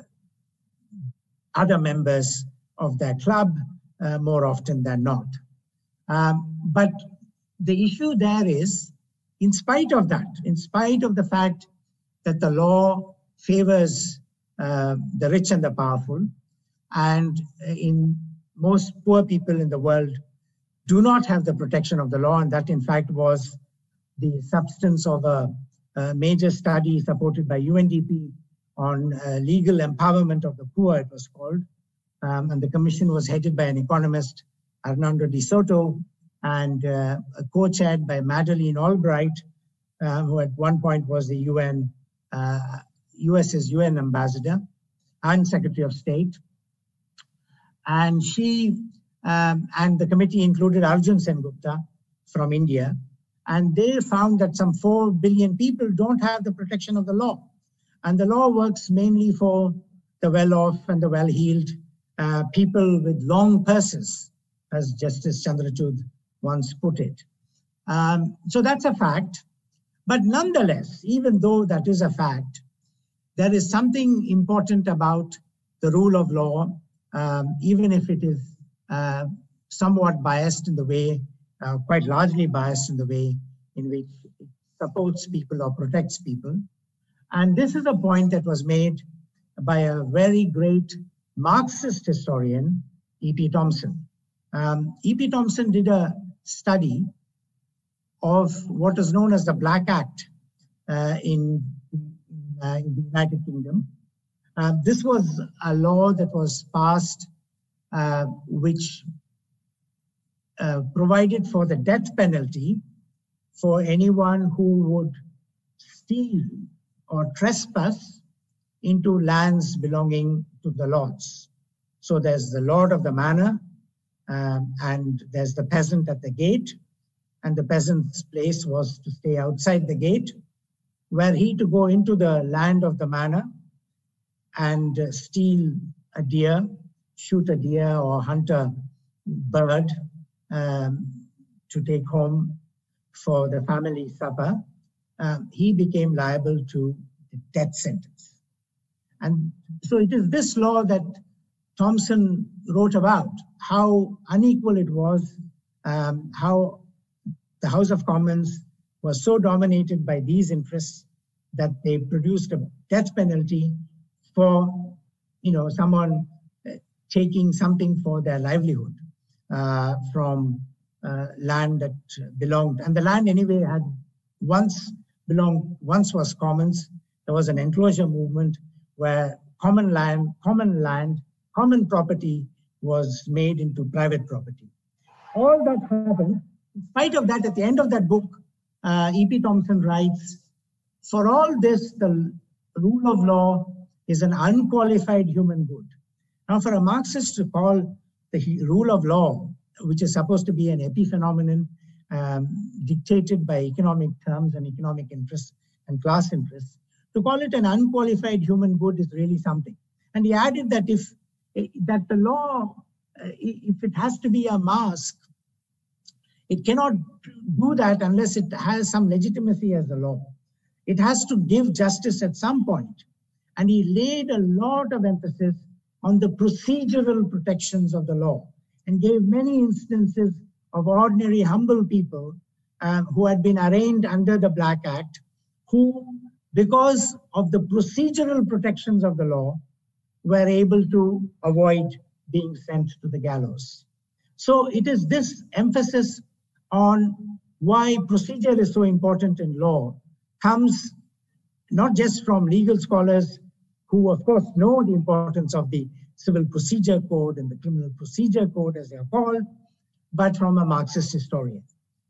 other members of their club uh, more often than not. Um, but the issue there is, in spite of that, in spite of the fact that the law favors uh, the rich and the powerful, and in most poor people in the world do not have the protection of the law, and that in fact was the substance of a, a major study supported by U N D P on uh, legal empowerment of the poor, it was called. Um, and the commission was headed by an economist, Hernando de Soto, and uh, co-chaired by Madeleine Albright, uh, who at one point was the U N, uh, US's U N ambassador and Secretary of State. And she um, and the committee included Arjun Sengupta from India. And they found that some four billion people don't have the protection of the law. And the law works mainly for the well-off and the well-heeled, uh, people with long purses, as Justice Chandrachud once put it. Um, so that's a fact. But nonetheless, even though that is a fact, there is something important about the rule of law, um, even if it is uh, somewhat biased in the way, uh, quite largely biased in the way in which it supports people or protects people. And this is a point that was made by a very great Marxist historian, E P Thompson. Um, E P Thompson did a study of what is known as the Black Act uh, in, uh, in the United Kingdom. Uh, this was a law that was passed uh, which uh, provided for the death penalty for anyone who would steal or trespass into lands belonging to the lords. So there's the lord of the manor, um, and there's the peasant at the gate, and the peasant's place was to stay outside the gate, were he to go into the land of the manor and uh, steal a deer, shoot a deer or hunt a bird um, to take home for the family supper, um, he became liable to the death sentence. And so it is this law that Thompson wrote about, how unequal it was, um, how the House of Commons was so dominated by these interests that they produced a death penalty for, you know, someone uh, taking something for their livelihood uh, from uh, land that belonged. And the land anyway had once belonged, once was commons. There was an enclosure movement where common land, common land, common property was made into private property. All that happened. In spite of that, at the end of that book, uh, E P Thompson writes, for all this, the rule of law is an unqualified human good. Now, for a Marxist to call the rule of law, which is supposed to be an epiphenomenon um, dictated by economic terms and economic interests and class interests, to call it an unqualified human good is really something. And he added that if that the law, if it has to be a mask, it cannot do that unless it has some legitimacy as a law. It has to give justice at some point. And he laid a lot of emphasis on the procedural protections of the law and gave many instances of ordinary, humble people um, who had been arraigned under the Black Act, who, because of the procedural protections of the law, were able to avoid being sent to the gallows. So it is this emphasis on why procedure is so important in law comes not just from legal scholars who, of course, know the importance of the Civil Procedure Code and the Criminal Procedure Code, as they are called, but from a Marxist historian.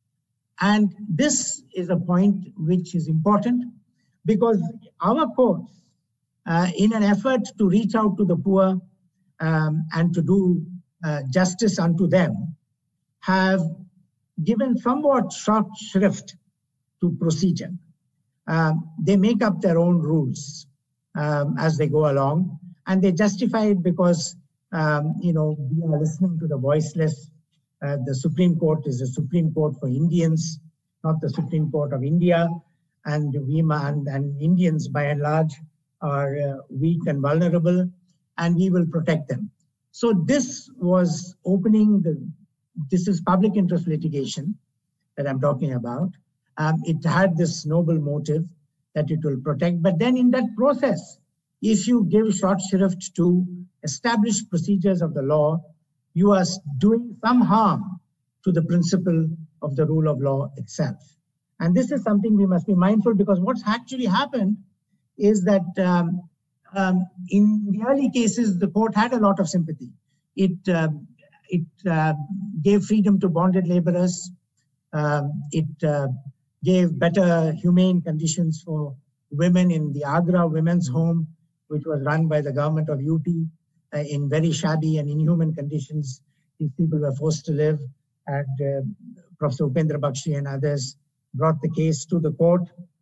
And this is a point which is important because our courts, uh, in an effort to reach out to the poor um, and to do uh, justice unto them, have given somewhat short shrift to procedure. Um, they make up their own rules um, as they go along, and they justify it because, um, you know, we are listening to the voiceless. Uh, the Supreme Court is the Supreme Court for Indians, not the Supreme Court of India, and we and, and Indians by and large are uh, weak and vulnerable, and we will protect them. So this was opening the, this is public interest litigation that I'm talking about. Um, it had this noble motive that it will protect, but then in that process, if you give short shrift to established procedures of the law, you are doing some harm to the principle of the rule of law itself. And this is something we must be mindful, because what's actually happened is that um, um, in the early cases, the court had a lot of sympathy. It, uh, it uh, gave freedom to bonded laborers. Um, it uh, gave better humane conditions for women in the Agra Women's Home, which was run by the government of U P uh, in very shabby and inhuman conditions. These people were forced to live. And uh, Professor Upendra Bakshi and others brought the case to the court,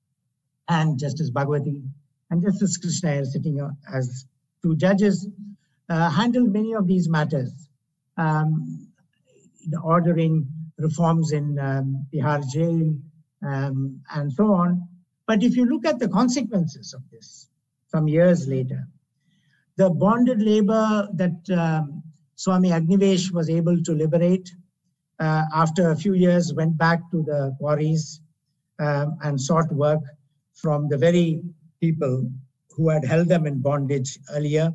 and Justice Bhagwati and Justice Krishna, sitting as two judges, uh, handled many of these matters, um, ordering reforms in um, Tihar jail um, and so on. But if you look at the consequences of this some years later, the bonded labor that um, Swami Agnivesh was able to liberate uh, after a few years went back to the quarries um, and sought work from the very people who had held them in bondage earlier,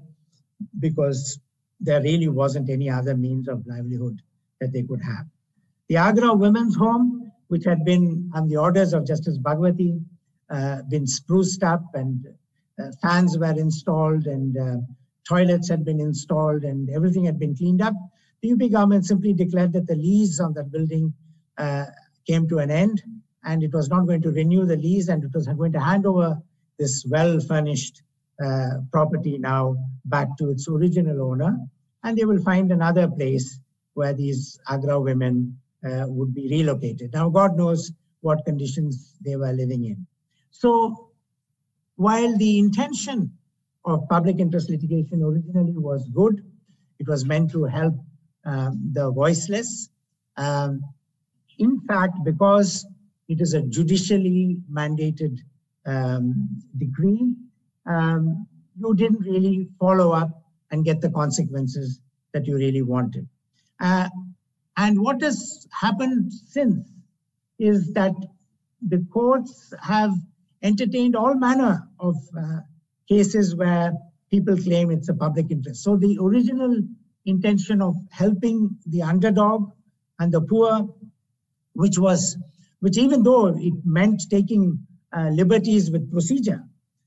because there really wasn't any other means of livelihood that they could have. The Agra Women's Home, which had been on the orders of Justice Bhagwati, uh, been spruced up, and uh, fans were installed, and uh, toilets had been installed, and everything had been cleaned up. The U P government simply declared that the lease on that building uh, came to an end, and it was not going to renew the lease, and it was going to hand over this well-furnished uh, property now back to its original owner, and they will find another place where these Agra women uh, would be relocated. Now, God knows what conditions they were living in. So, while the intention of public interest litigation originally was good, it was meant to help um, the voiceless. Um, in fact, because it is a judicially mandated um, decree, um, you didn't really follow up and get the consequences that you really wanted. Uh, and what has happened since is that the courts have entertained all manner of uh, cases where people claim it's a public interest. So the original intention of helping the underdog and the poor, which was, which even though it meant taking uh, liberties with procedure,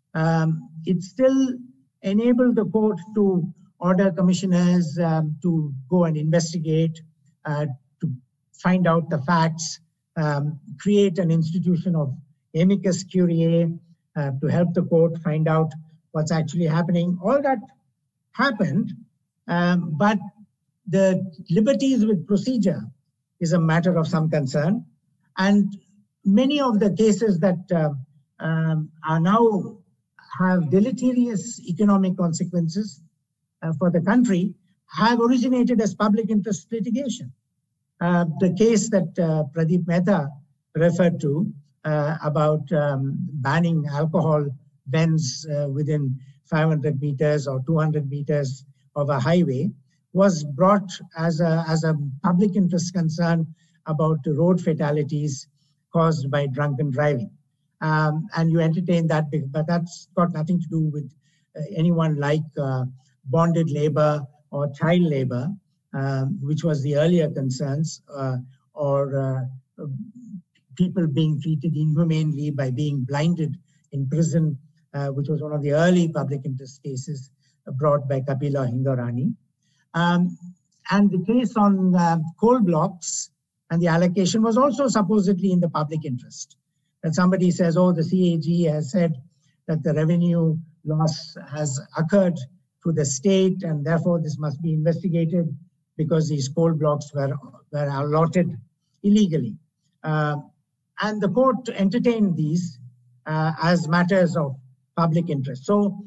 um, it still enabled the court to order commissioners um, to go and investigate, uh, to find out the facts, um, create an institution of amicus curiae uh, to help the court find out what's actually happening. All that happened, um, but the liberties with procedure is a matter of some concern. And many of the cases that uh, um, are now have deleterious economic consequences uh, for the country have originated as public interest litigation. Uh, the case that uh, Pradeep Mehta referred to uh, about um, banning alcohol bans uh, within five hundred meters or two hundred meters of a highway was brought as a, as a public interest concern about road fatalities caused by drunken driving. Um, and you entertain that, but that's got nothing to do with uh, anyone like uh, bonded labor or child labor, um, which was the earlier concerns, uh, or uh, uh, people being treated inhumanely by being blinded in prison, uh, which was one of the early public interest cases brought by Kapila Hindorani. Um, and the case on uh, coal blocks and the allocation was also supposedly in the public interest. That somebody says, oh, the C A G has said that the revenue loss has occurred to the state and therefore this must be investigated because these coal blocks were, were allotted illegally. Uh, and the court entertained these uh, as matters of public interest. So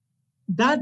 that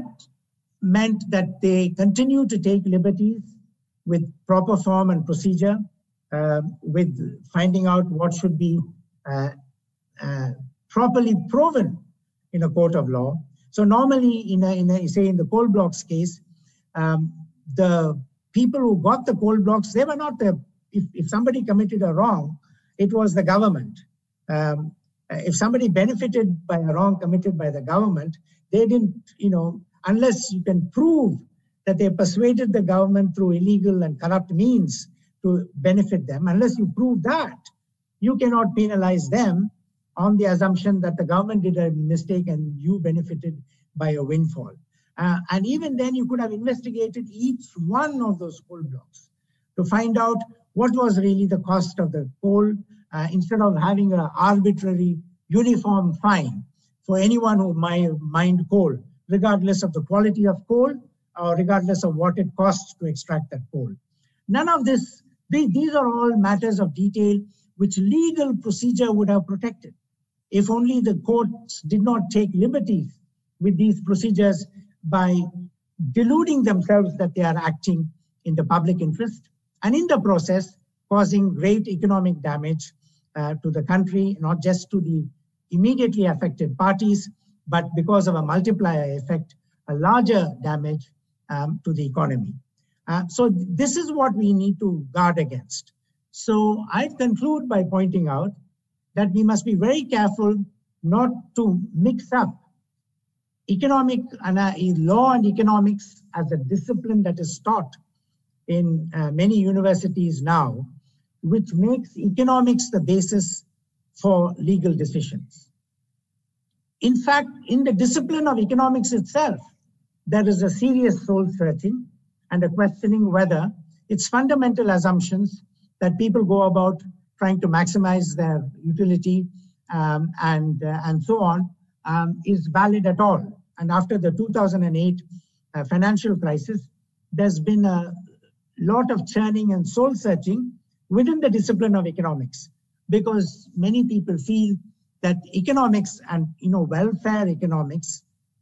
meant that they continue to take liberties with proper form and procedure, uh, with finding out what should be uh, uh, properly proven in a court of law. So normally, in a, in a, say in the coal blocks case, um, the people who got the coal blocks, they were not the, if, if somebody committed a wrong, it was the government. Um, if somebody benefited by a wrong committed by the government, they didn't, you know, unless you can prove that they persuaded the government through illegal and corrupt means to benefit them, unless you prove that, you cannot penalize them on the assumption that the government did a mistake and you benefited by a windfall. Uh, and even then you could have investigated each one of those coal blocks to find out what was really the cost of the coal, uh, instead of having an arbitrary uniform fine for anyone who might mined coal, regardless of the quality of coal or regardless of what it costs to extract that coal. None of this, these, these are all matters of detail which legal procedure would have protected. If only the courts did not take liberties with these procedures by deluding themselves that they are acting in the public interest, and in the process causing great economic damage uh, to the country, not just to the immediately affected parties, but because of a multiplier effect, a larger damage um, to the economy. Uh, so this is what we need to guard against. So I conclude by pointing out that we must be very careful not to mix up economic and uh, law and economics as a discipline that is taught in uh, many universities now, which makes economics the basis for legal decisions. In fact, in the discipline of economics itself, there is a serious soul searching and a questioning whether its fundamental assumptions that people go about trying to maximize their utility um, and, uh, and so on um, is valid at all. And after the two thousand eight uh, financial crisis, there's been a lot of churning and soul searching within the discipline of economics, because many people feel that economics and you know welfare economics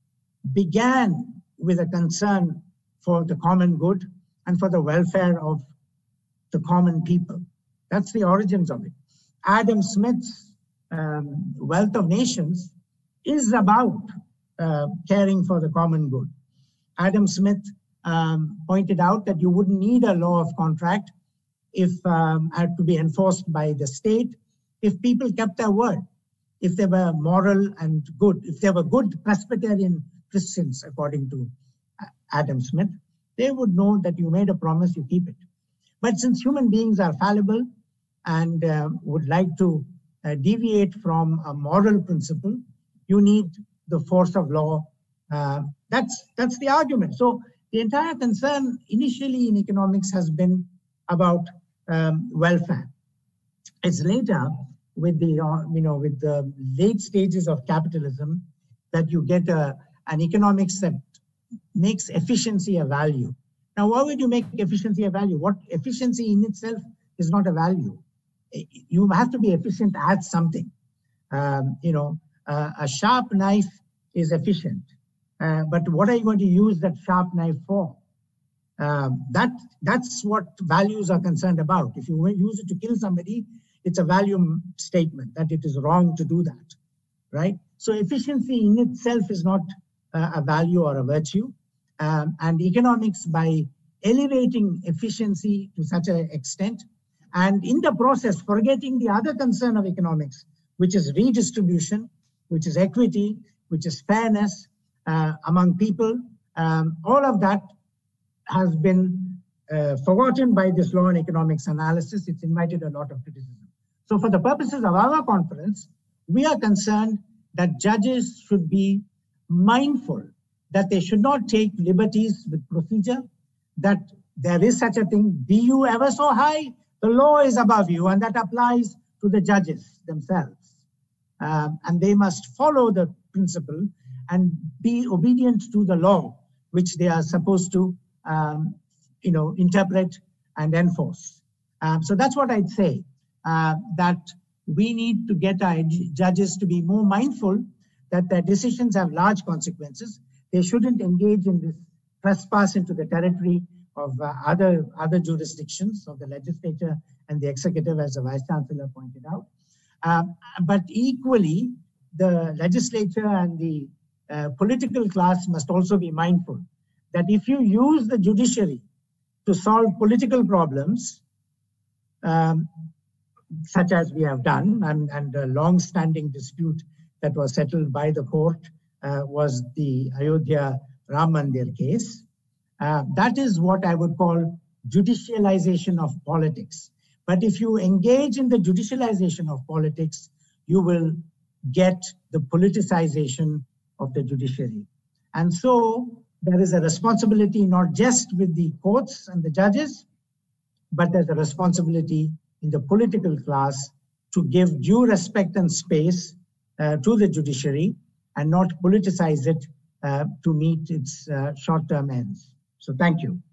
began with a concern for the common good and for the welfare of the common people. That's the origins of it. Adam Smith's um, Wealth of Nations is about uh, caring for the common good. Adam Smith um, pointed out that you wouldn't need a law of contract if um, had to be enforced by the state if people kept their word, if they were moral and good, if they were good Presbyterian Christians, according to Adam Smith, they would know that you made a promise, you keep it. But since human beings are fallible and uh, would like to uh, deviate from a moral principle, you need the force of law. Uh, that's, that's the argument. So the entire concern initially in economics has been about um, welfare. It's later with the, uh, you know, with the late stages of capitalism that you get a, an economics that makes efficiency a value. Now, why would you make efficiency a value? What efficiency in itself is not a value. You have to be efficient at something. Um, you know, uh, a sharp knife is efficient, uh, but what are you going to use that sharp knife for? Um, that that's what values are concerned about. If you use it to kill somebody, it's a value statement that it is wrong to do that, right? So efficiency in itself is not uh, a value or a virtue. Um, and economics, by elevating efficiency to such an extent, and in the process, forgetting the other concern of economics, which is redistribution, which is equity, which is fairness uh, among people, um, all of that has been uh, forgotten by this law and economics analysis. It's invited a lot of criticism. So for the purposes of our conference, we are concerned that judges should be mindful that they should not take liberties with procedure, that there is such a thing, be you ever so high, the law is above you, and that applies to the judges themselves. Um, and they must follow the principle and be obedient to the law, which they are supposed to um, you know, interpret and enforce. Um, so that's what I'd say, uh, that we need to get our judges to be more mindful that their decisions have large consequences. They shouldn't engage in this trespass into the territory of uh, other, other jurisdictions of the legislature and the executive, as the Vice Chancellor pointed out. Um, but equally, the legislature and the uh, political class must also be mindful that if you use the judiciary to solve political problems, um, such as we have done, and, and a long-standing dispute that was settled by the court uh, was the Ayodhya Ram Mandir case. Uh, that is what I would call judicialization of politics. But if you engage in the judicialization of politics, you will get the politicization of the judiciary. And so there is a responsibility not just with the courts and the judges, but there's a responsibility in the political class to give due respect and space uh, to the judiciary and not politicize it uh, to meet its uh, short-term ends. So thank you.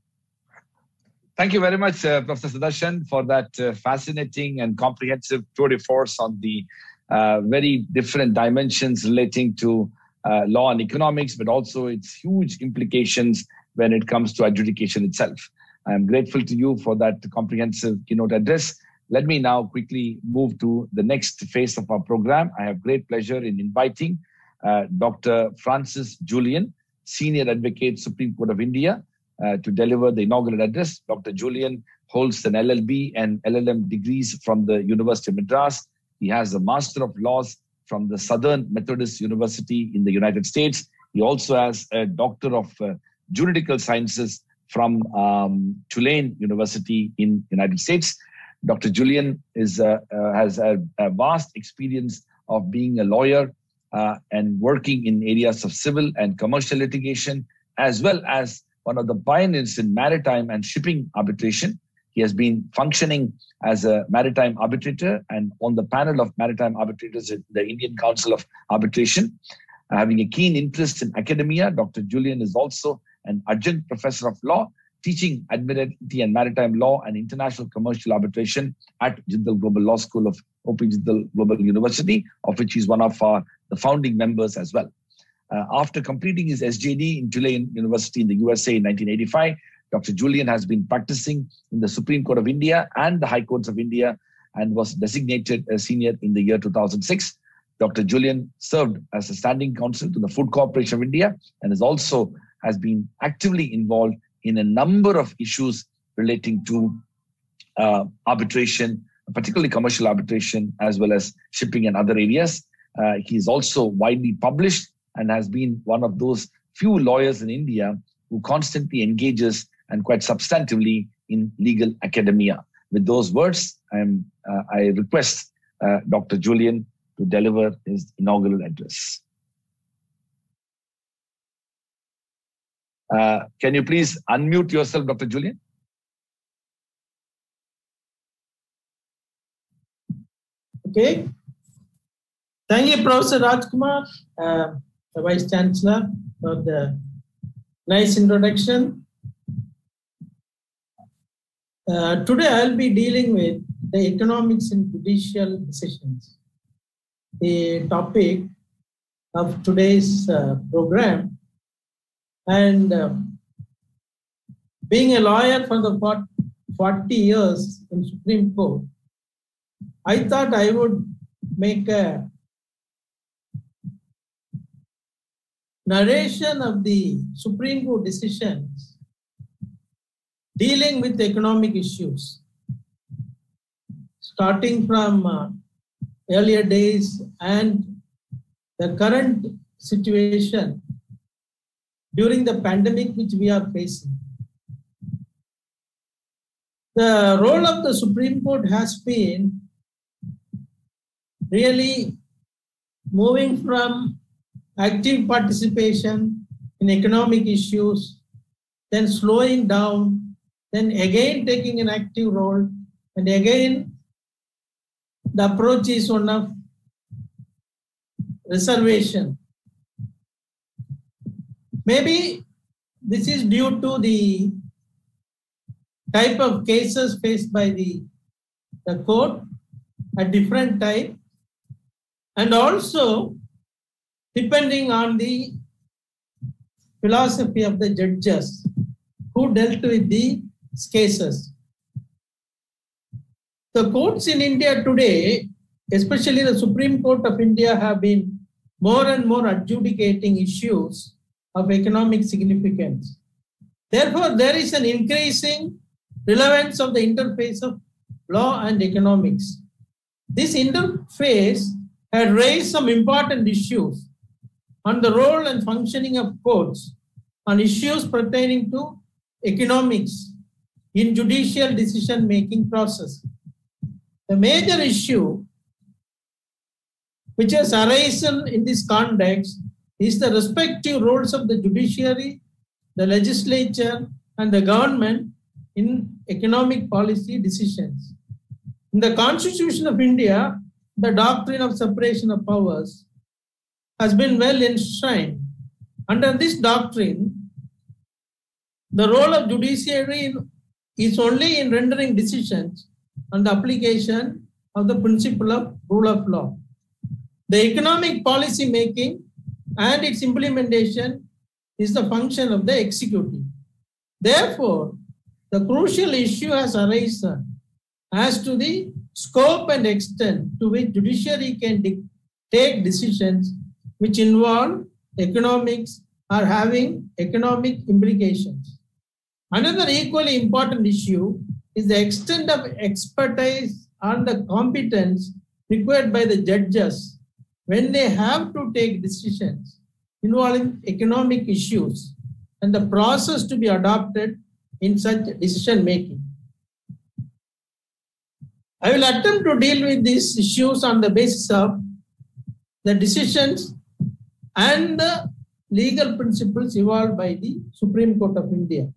Thank you very much, uh, Professor Sudarshan, for that uh, fascinating and comprehensive tour de force on the uh, very different dimensions relating to uh, law and economics, but also its huge implications when it comes to adjudication itself. I'm grateful to you for that comprehensive keynote address. Let me now quickly move to the next phase of our program. I have great pleasure in inviting uh, Doctor Francis Julian, Senior Advocate, Supreme Court of India, uh, to deliver the inaugural address. Doctor Julian holds an L L B and L L M degrees from the University of Madras. He has a Master of Laws from the Southern Methodist University in the United States. He also has a Doctor of uh, Juridical Sciences from um, Tulane University in the United States. Doctor Julian is, uh, uh, has a, a vast experience of being a lawyer uh, and working in areas of civil and commercial litigation, as well as one of the pioneers in maritime and shipping arbitration. He has been functioning as a maritime arbitrator and on the panel of maritime arbitrators at the Indian Council of Arbitration. Uh, having a keen interest in academia, Doctor Julian is also an adjunct professor of law, teaching Admiralty and Maritime Law and International Commercial Arbitration at Jindal Global Law School of O P Jindal Global University, of which he's one of uh, the founding members as well. Uh, after completing his S J D in Tulane University in the U S A in nineteen eighty-five, Doctor Julian has been practicing in the Supreme Court of India and the High Courts of India and was designated a senior in the year two thousand six. Doctor Julian served as a standing counsel to the Food Corporation of India and is also has been actively involved in a number of issues relating to uh, arbitration, particularly commercial arbitration, as well as shipping and other areas. Uh, he is also widely published and has been one of those few lawyers in India who constantly engages and quite substantively in legal academia. With those words, I'm, uh, I request uh, Doctor Julian to deliver his inaugural address. Uh, can you please unmute yourself, Doctor Julian? Okay. Thank you, Professor Rajkumar, uh, the Vice Chancellor, for the nice introduction. Uh, today, I'll be dealing with the economics in judicial decisions, the topic of today's uh, program. And uh, being a lawyer for the forty years in Supreme Court, I thought I would make a narration of the Supreme Court decisions dealing with economic issues, starting from uh, earlier days and the current situation during the pandemic which we are facing. The role of the Supreme Court has been really moving from active participation in economic issues, then slowing down, then again taking an active role, and again the approach is one of reservation. Maybe this is due to the type of cases faced by the, the court, a different type, and also depending on the philosophy of the judges who dealt with the cases. The courts in India today, especially the Supreme Court of India, have been more and more adjudicating issues of economic significance. Therefore, there is an increasing relevance of the interface of law and economics. This interface had raised some important issues on the role and functioning of courts, on issues pertaining to economics in judicial decision-making process. The major issue which has arisen in this context is the respective roles of the judiciary, the legislature, and the government in economic policy decisions. In the Constitution of India, the doctrine of separation of powers has been well enshrined. Under this doctrine, the role of judiciary is only in rendering decisions on the application of the principle of rule of law. The economic policy making and its implementation is the function of the executive. Therefore, the crucial issue has arisen as to the scope and extent to which judiciary can take decisions which involve economics or having economic implications. Another equally important issue is the extent of expertise and the competence required by the judges when they have to take decisions involving economic issues and the process to be adopted in such decision making. I will attempt to deal with these issues on the basis of the decisions and the legal principles evolved by the Supreme Court of India.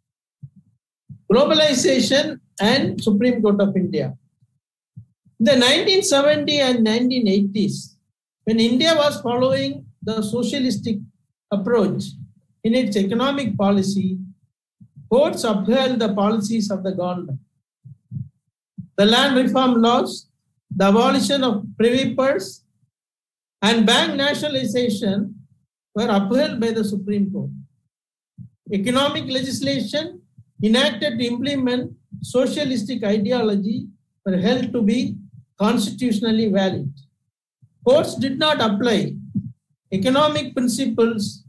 Globalization and Supreme Court of India. In the nineteen seventies and nineteen eighties, when India was following the socialistic approach in its economic policy, courts upheld the policies of the government. The land reform laws, the abolition of privy purse, and bank nationalization were upheld by the Supreme Court. Economic legislation enacted to implement socialistic ideology were held to be constitutionally valid. Courts did not apply economic principles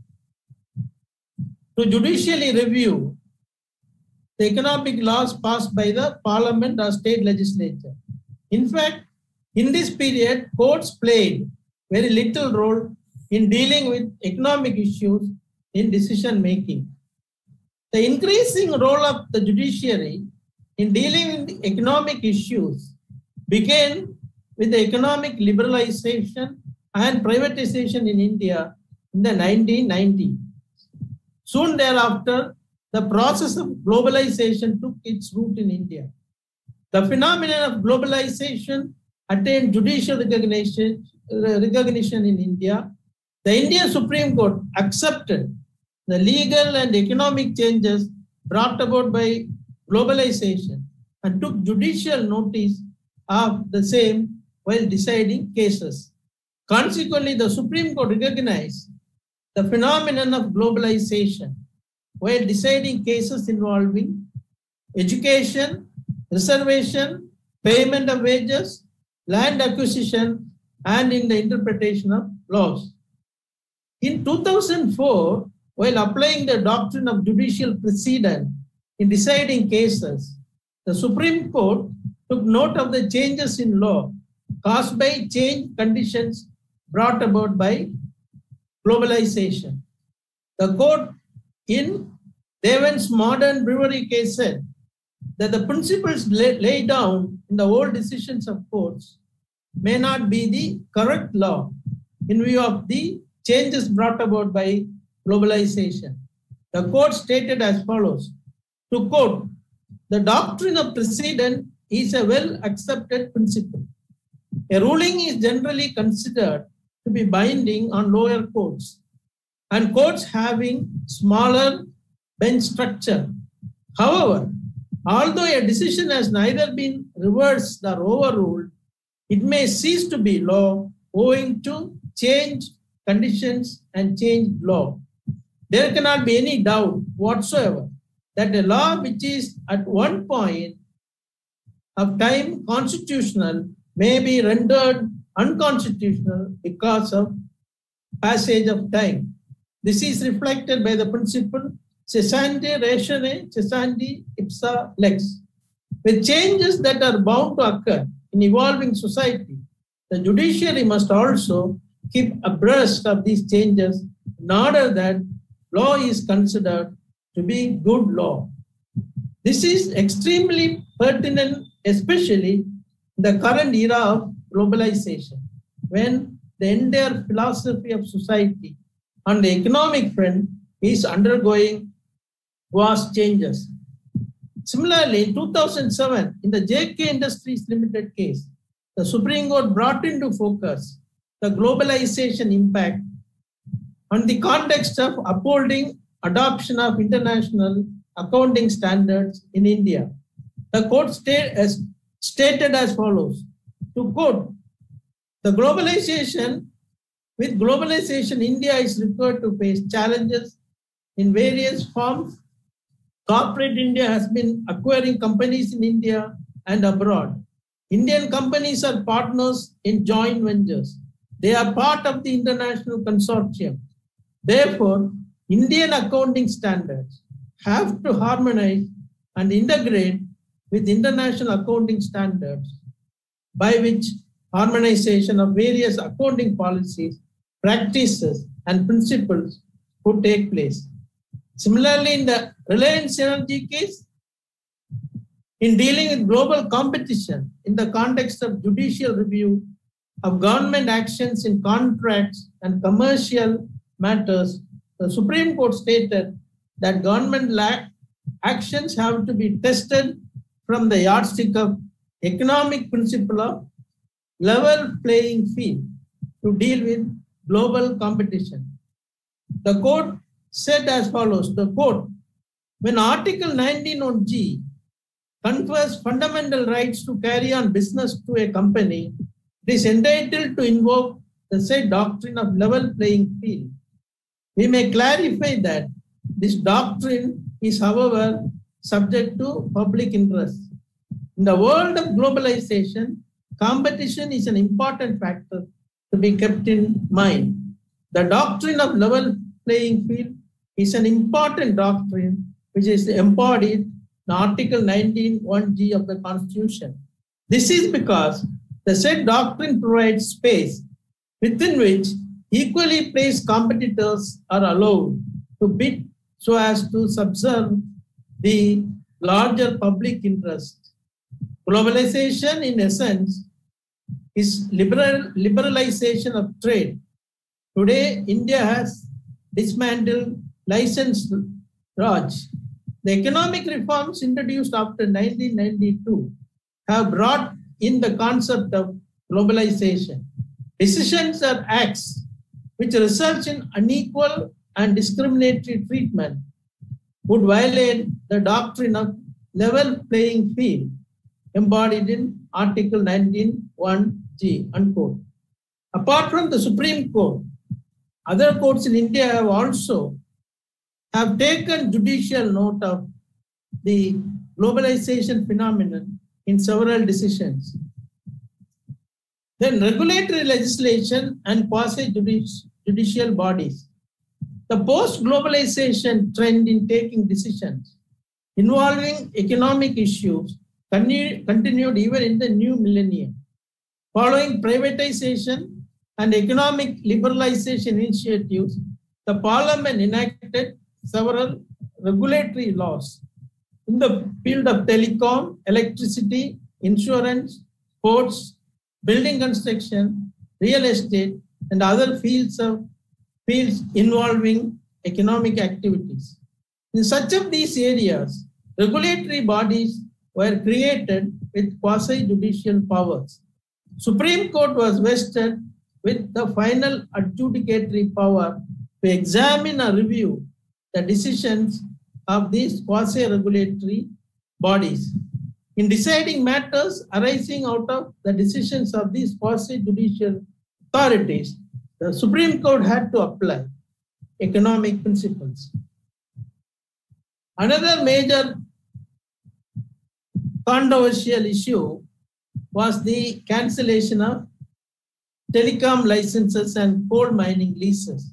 to judicially review the economic laws passed by the parliament or state legislature. In fact, in this period, courts played very little role in dealing with economic issues in decision making. The increasing role of the judiciary in dealing with economic issues began with the economic liberalization and privatization in India in the nineteen nineties. Soon thereafter, the process of globalization took its root in India. The phenomenon of globalization attained judicial recognition, recognition in India. The Indian Supreme Court accepted the legal and economic changes brought about by globalization and took judicial notice of the same while deciding cases. Consequently, the Supreme Court recognized the phenomenon of globalization while deciding cases involving education, reservation, payment of wages, land acquisition, and in the interpretation of laws. In two thousand four, while applying the doctrine of judicial precedent in deciding cases, the Supreme Court took note of the changes in law caused by changed conditions brought about by globalization. The court in Devan's modern brewery case said that the principles laid down in the old decisions of courts may not be the correct law in view of the changes brought about by globalization. The court stated as follows, to quote, the doctrine of precedent is a well-accepted principle. A ruling is generally considered to be binding on lower courts and courts having smaller bench structure. However, although a decision has neither been reversed or overruled, it may cease to be law owing to changed conditions and changed law. There cannot be any doubt whatsoever that a law which is at one point of time constitutional may be rendered unconstitutional because of passage of time. This is reflected by the principle cessante ratione cessandi ipsa lex. With changes that are bound to occur in evolving society, the judiciary must also keep abreast of these changes in order that law is considered to be good law. This is extremely pertinent, especially in the current era of globalization, when the entire philosophy of society on the economic front is undergoing vast changes. Similarly, in two thousand seven, in the J K Industries Limited case, the Supreme Court brought into focus the globalization impact on the context of upholding adoption of international accounting standards in India. The court state as stated as follows, to quote, the globalization, with globalization, India is required to face challenges in various forms. Corporate India has been acquiring companies in India and abroad. Indian companies are partners in joint ventures. They are part of the international consortium. Therefore, Indian accounting standards have to harmonize and integrate with international accounting standards, by which harmonization of various accounting policies, practices, and principles would take place. Similarly, in the Reliance Energy case, in dealing with global competition in the context of judicial review of government actions in contracts and commercial matters, the Supreme Court stated that government actions have to be tested from the yardstick of economic principle of level playing field to deal with global competition. The court said as follows, the court, when Article nineteen one G confers fundamental rights to carry on business to a company, it is entitled to invoke the said doctrine of level playing field. We may clarify that this doctrine is, however, subject to public interest. In the world of globalization, competition is an important factor to be kept in mind. The doctrine of level playing field is an important doctrine which is embodied in Article nineteen one G of the Constitution. This is because the said doctrine provides space within which equally placed competitors are allowed to bid so as to subserve the larger public interest. Globalization, in essence, is liberal, liberalization of trade. Today, India has dismantled licensed Raj. The economic reforms introduced after nineteen ninety-two have brought in the concept of globalization. Decisions are acts which result in unequal and discriminatory treatment would violate the doctrine of level playing field embodied in Article nineteen one G, unquote. Apart from the Supreme Court, other courts in India have also have taken judicial note of the globalization phenomenon in several decisions. Then regulatory legislation and quasi-judicial bodies. The post-globalization trend in taking decisions involving economic issues continue, continued even in the new millennium. Following privatization and economic liberalization initiatives, the Parliament enacted several regulatory laws in the field of telecom, electricity, insurance, ports, building construction, real estate, and other fields of fields involving economic activities. In such of these areas, regulatory bodies were created with quasi-judicial powers. Supreme Court was vested with the final adjudicatory power to examine or review the decisions of these quasi-regulatory bodies. In deciding matters arising out of the decisions of these quasi-judicial authorities, the Supreme Court had to apply economic principles. Another major controversial issue was the cancellation of telecom licenses and coal mining leases.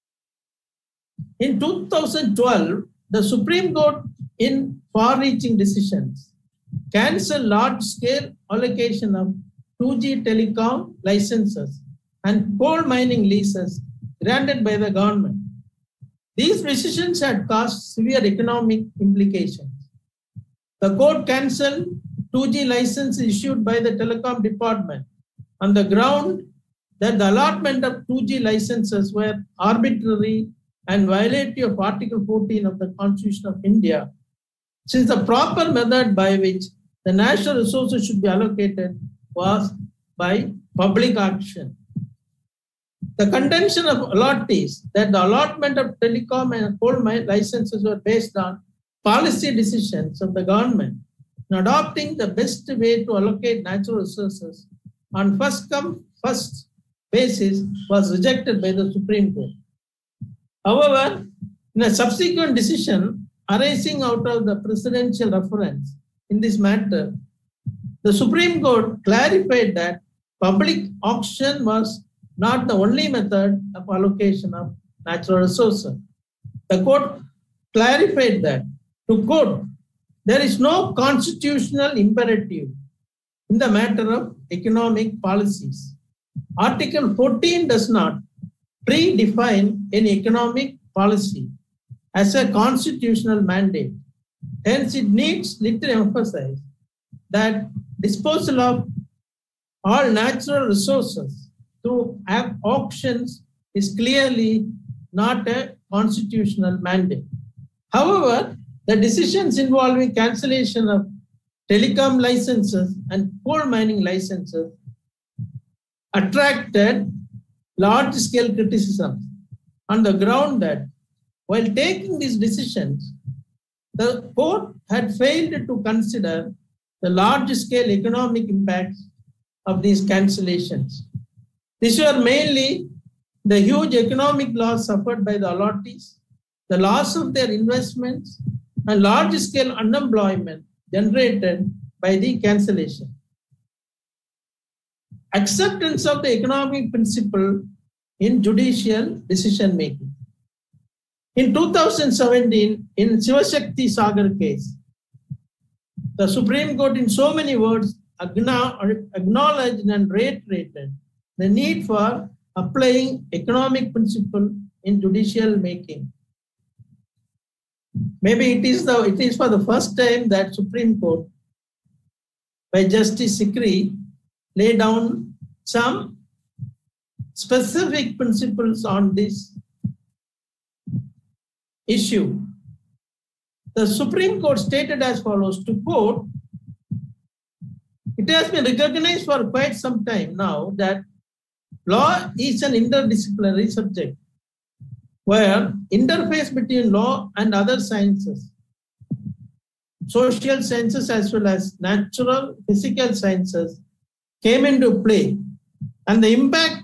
In two thousand twelve, the Supreme Court, in far-reaching decisions, canceled large-scale allocation of two G telecom licenses and coal mining leases granted by the government. These decisions had caused severe economic implications. The court cancelled two G licenses issued by the telecom department on the ground that the allotment of two G licenses were arbitrary and violative of Article fourteen of the Constitution of India, since the proper method by which the national resources should be allocated was by public auction. The contention of allottees that the allotment of telecom and coal mine licenses were based on policy decisions of the government in adopting the best way to allocate natural resources on first come, first basis was rejected by the Supreme Court. However, in a subsequent decision arising out of the presidential reference in this matter, the Supreme Court clarified that public auction was not the only method of allocation of natural resources. The court clarified that, to quote, there is no constitutional imperative in the matter of economic policies. Article fourteen does not predefine any economic policy as a constitutional mandate. Hence, it needs little emphasize that disposal of all natural resources through auctions is clearly not a constitutional mandate. However, the decisions involving cancellation of telecom licenses and coal mining licenses attracted large-scale criticism on the ground that while taking these decisions, the court had failed to consider the large-scale economic impacts of these cancellations. These were mainly the huge economic loss suffered by the allottees, the loss of their investments, and large-scale unemployment generated by the cancellation. Acceptance of the economic principle in judicial decision-making. In two thousand seventeen, in Shivashakti Sagar case, the Supreme Court in so many words acknowledged and reiterated the need for applying economic principle in judicial making. Maybe it is, the, it is for the first time that Supreme Court, by Justice Sikri, laid down some specific principles on this issue. The Supreme Court stated as follows, to quote, it has been recognized for quite some time now that law is an interdisciplinary subject where interface between law and other sciences, social sciences as well as natural, physical sciences came into play, and the impact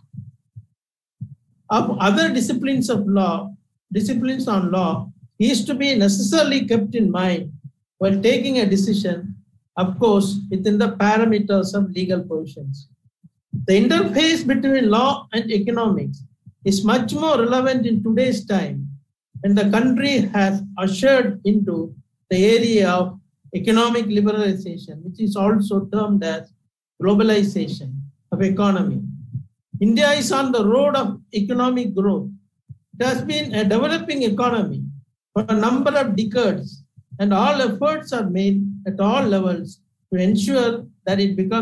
of other disciplines of law, disciplines on law, is to be necessarily kept in mind while taking a decision, of course, within the parameters of legal provisions. The interface between law and economics is much more relevant in today's time, and the country has ushered into the area of economic liberalization, which is also termed as globalization of economy. India is on the road of economic growth. It has been a developing economy for a number of decades, and all efforts are made at all levels to ensure that it becomes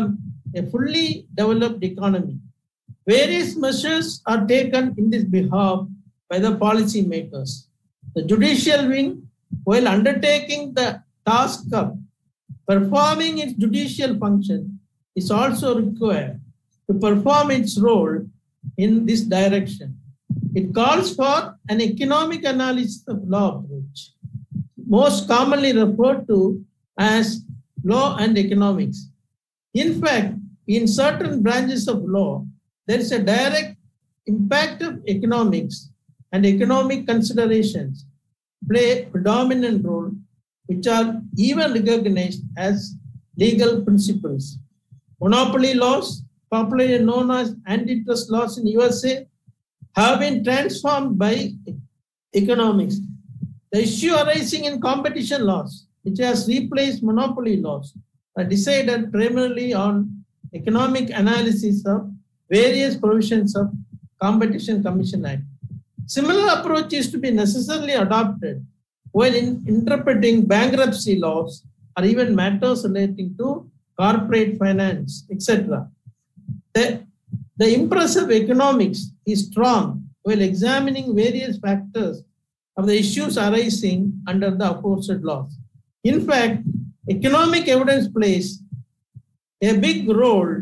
a fully developed economy. Various measures are taken in this behalf by the policy makers. The judicial wing, while undertaking the task of performing its judicial function, is also required to perform its role in this direction. It calls for an economic analysis of law approach, most commonly referred to as law and economics. In fact, in certain branches of law, there is a direct impact of economics, and economic considerations play a predominant role, which are even recognized as legal principles. Monopoly laws, popularly known as antitrust laws in U S A, have been transformed by economics. The issue arising in competition laws, which has replaced monopoly laws, are decided primarily on economic analysis of various provisions of Competition Commission Act. Similar approach is to be necessarily adopted when in interpreting bankruptcy laws or even matters relating to corporate finance, et cetera. The, the impress of economics is strong while examining various factors of the issues arising under the aforesaid laws. In fact, economic evidence plays a big role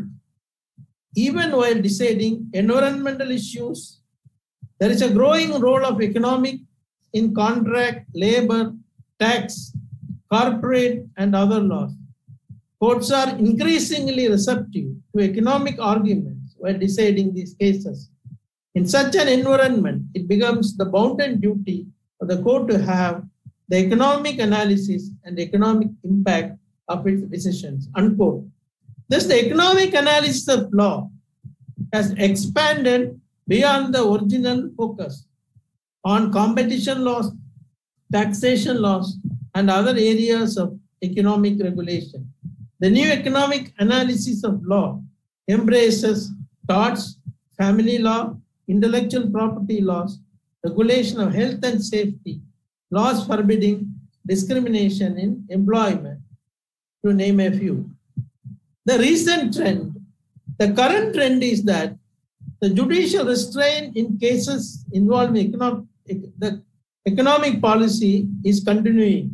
even while deciding environmental issues. There is a growing role of economic in contract, labor, tax, corporate, and other laws. Courts are increasingly receptive to economic arguments while deciding these cases. In such an environment, it becomes the bounden duty of the court to have the economic analysis and economic impact of its decisions, unquote. Thus, the economic analysis of law has expanded beyond the original focus on competition laws, taxation laws, and other areas of economic regulation. The new economic analysis of law embraces torts, family law, intellectual property laws, regulation of health and safety, laws forbidding discrimination in employment, to name a few. The recent trend, the current trend is that the judicial restraint in cases involving economic, the economic policy is continuing.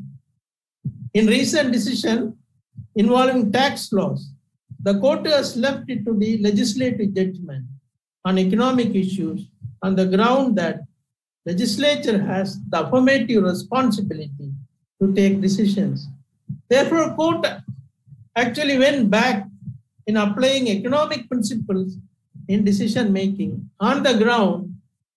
In recent decision involving tax laws, the court has left it to the legislative judgment on economic issues on the ground that legislature has the affirmative responsibility to take decisions. Therefore, court actually went back in applying economic principles in decision making on the ground,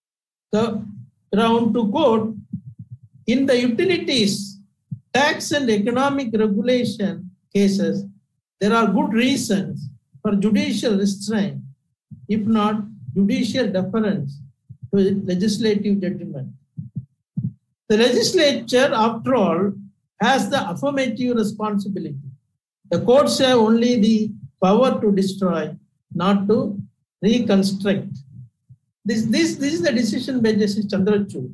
the ground to quote, in the utilities, tax and economic regulation cases, there are good reasons for judicial restraint, if not judicial deference to legislative judgment. The legislature, after all, has the affirmative responsibility. The courts have only the power to destroy, not to reconstruct. This, this, this is the decision by Justice Chandrachud.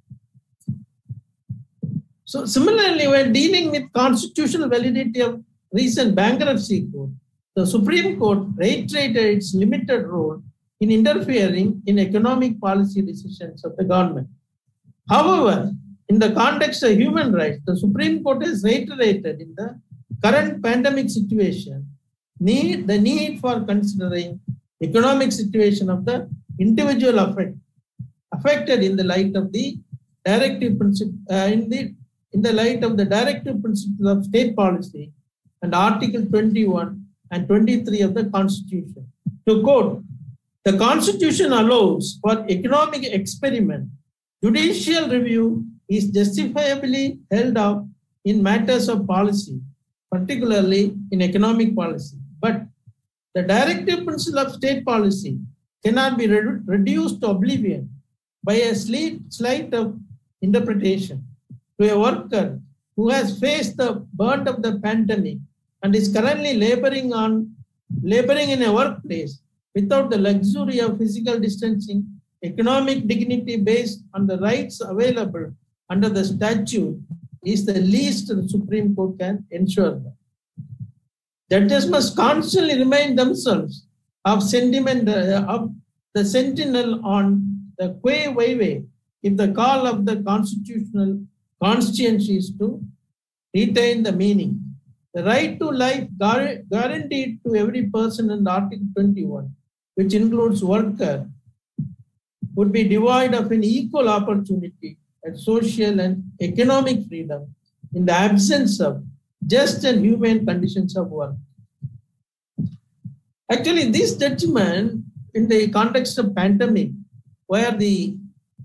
So similarly, when dealing with constitutional validity of recent bankruptcy court, the Supreme Court reiterated its limited role in interfering in economic policy decisions of the government. However, in the context of human rights, the Supreme Court has reiterated in the current pandemic situation need, the need for considering economic situation of the individual affect, affected in the light of the directive principle, uh, in the in the light of the directive principles of state policy and Article twenty-one and twenty-three of the Constitution. To quote, the Constitution allows for economic experiment. Judicial review is justifiably held up in matters of policy, particularly in economic policy. But the directive principle of state policy cannot be redu reduced to oblivion by a slight, slight of interpretation. To a worker who has faced the brunt of the pandemic and is currently laboring on laboring in a workplace without the luxury of physical distancing, economic dignity based on the rights available under the statute is the least the Supreme Court can ensure that. Judges must constantly remind themselves of sentiment uh, of the sentinel on the quay way if the call of the constitutional conscience is to retain the meaning. The right to life guaranteed to every person in Article twenty-one, which includes worker, would be devoid of an equal opportunity and social and economic freedom in the absence of just and humane conditions of work. Actually, this judgment in the context of pandemic, where the,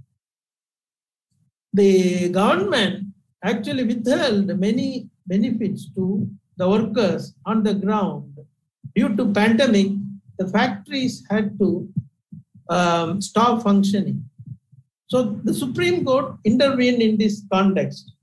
the government actually withheld many benefits to the workers on the ground. Due to pandemic, the factories had to um, stop functioning. So the Supreme Court intervened in this context.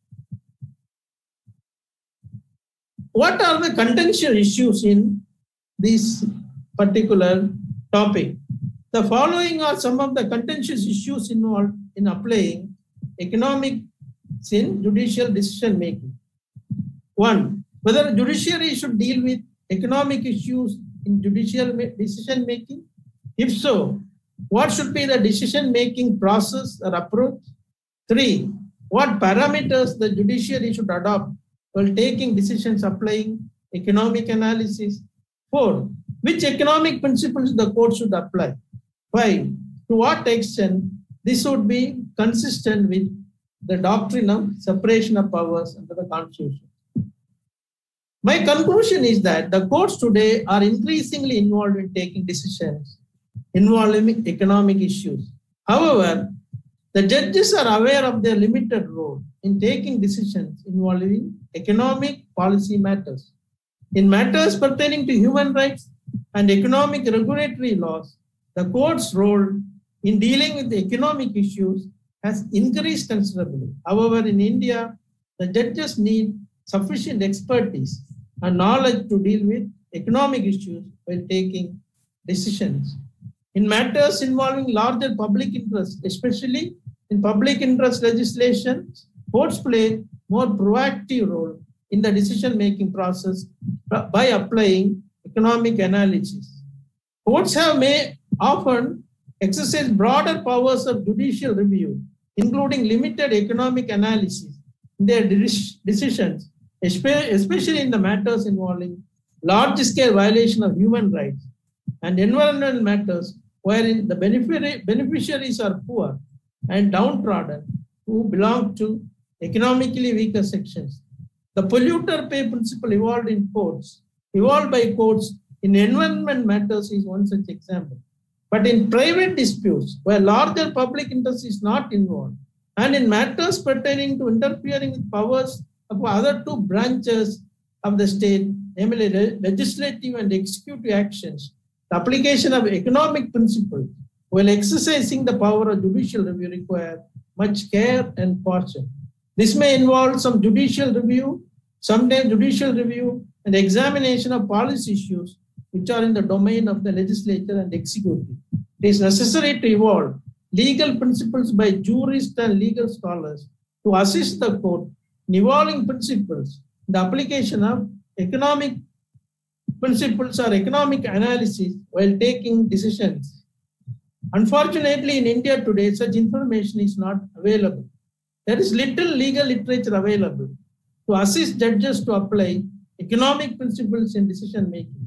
What are the contentious issues in this particular topic? The following are some of the contentious issues involved in applying economics in judicial decision making. One, whether judiciary should deal with economic issues in judicial decision making. If so, what should be the decision making process or approach? Three, what parameters the judiciary should adopt while taking decisions applying economic analysis. Four, which economic principles the court should apply. Five, to what extent this would be consistent with the doctrine of separation of powers under the Constitution. My conclusion is that the courts today are increasingly involved in taking decisions involving economic issues. However, the judges are aware of their limited role in taking decisions involving economic policy matters. In matters pertaining to human rights and economic regulatory laws, the court's role in dealing with economic issues has increased considerably. However, in India, the judges need sufficient expertise and knowledge to deal with economic issues while taking decisions. In matters involving larger public interest, especially in public interest legislation, courts play more proactive role in the decision-making process by applying economic analysis. Courts have may often exercise broader powers of judicial review, including limited economic analysis in their decisions, especially in the matters involving large-scale violation of human rights and environmental matters wherein the beneficiaries are poor and downtrodden who belong to economically weaker sections. The polluter pay principle evolved in courts, evolved by courts in environment matters is one such example. But in private disputes where larger public interest is not involved, and in matters pertaining to interfering with powers of other two branches of the state, namely legislative and executive actions, the application of economic principles while exercising the power of judicial review require much care and caution. This may involve some judicial review, sometimes judicial review and examination of policy issues which are in the domain of the legislature and executive. It is necessary to evolve legal principles by jurists and legal scholars to assist the court in evolving principles, the application of economic principles or economic analysis while taking decisions. Unfortunately, in India today, such information is not available. There is little legal literature available to assist judges to apply economic principles in decision making.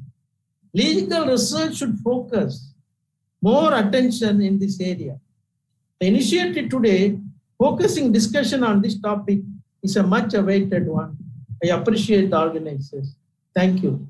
Legal research should focus more attention in this area. The initiative today, focusing discussion on this topic, is a much awaited one. I appreciate the organizers. Thank you.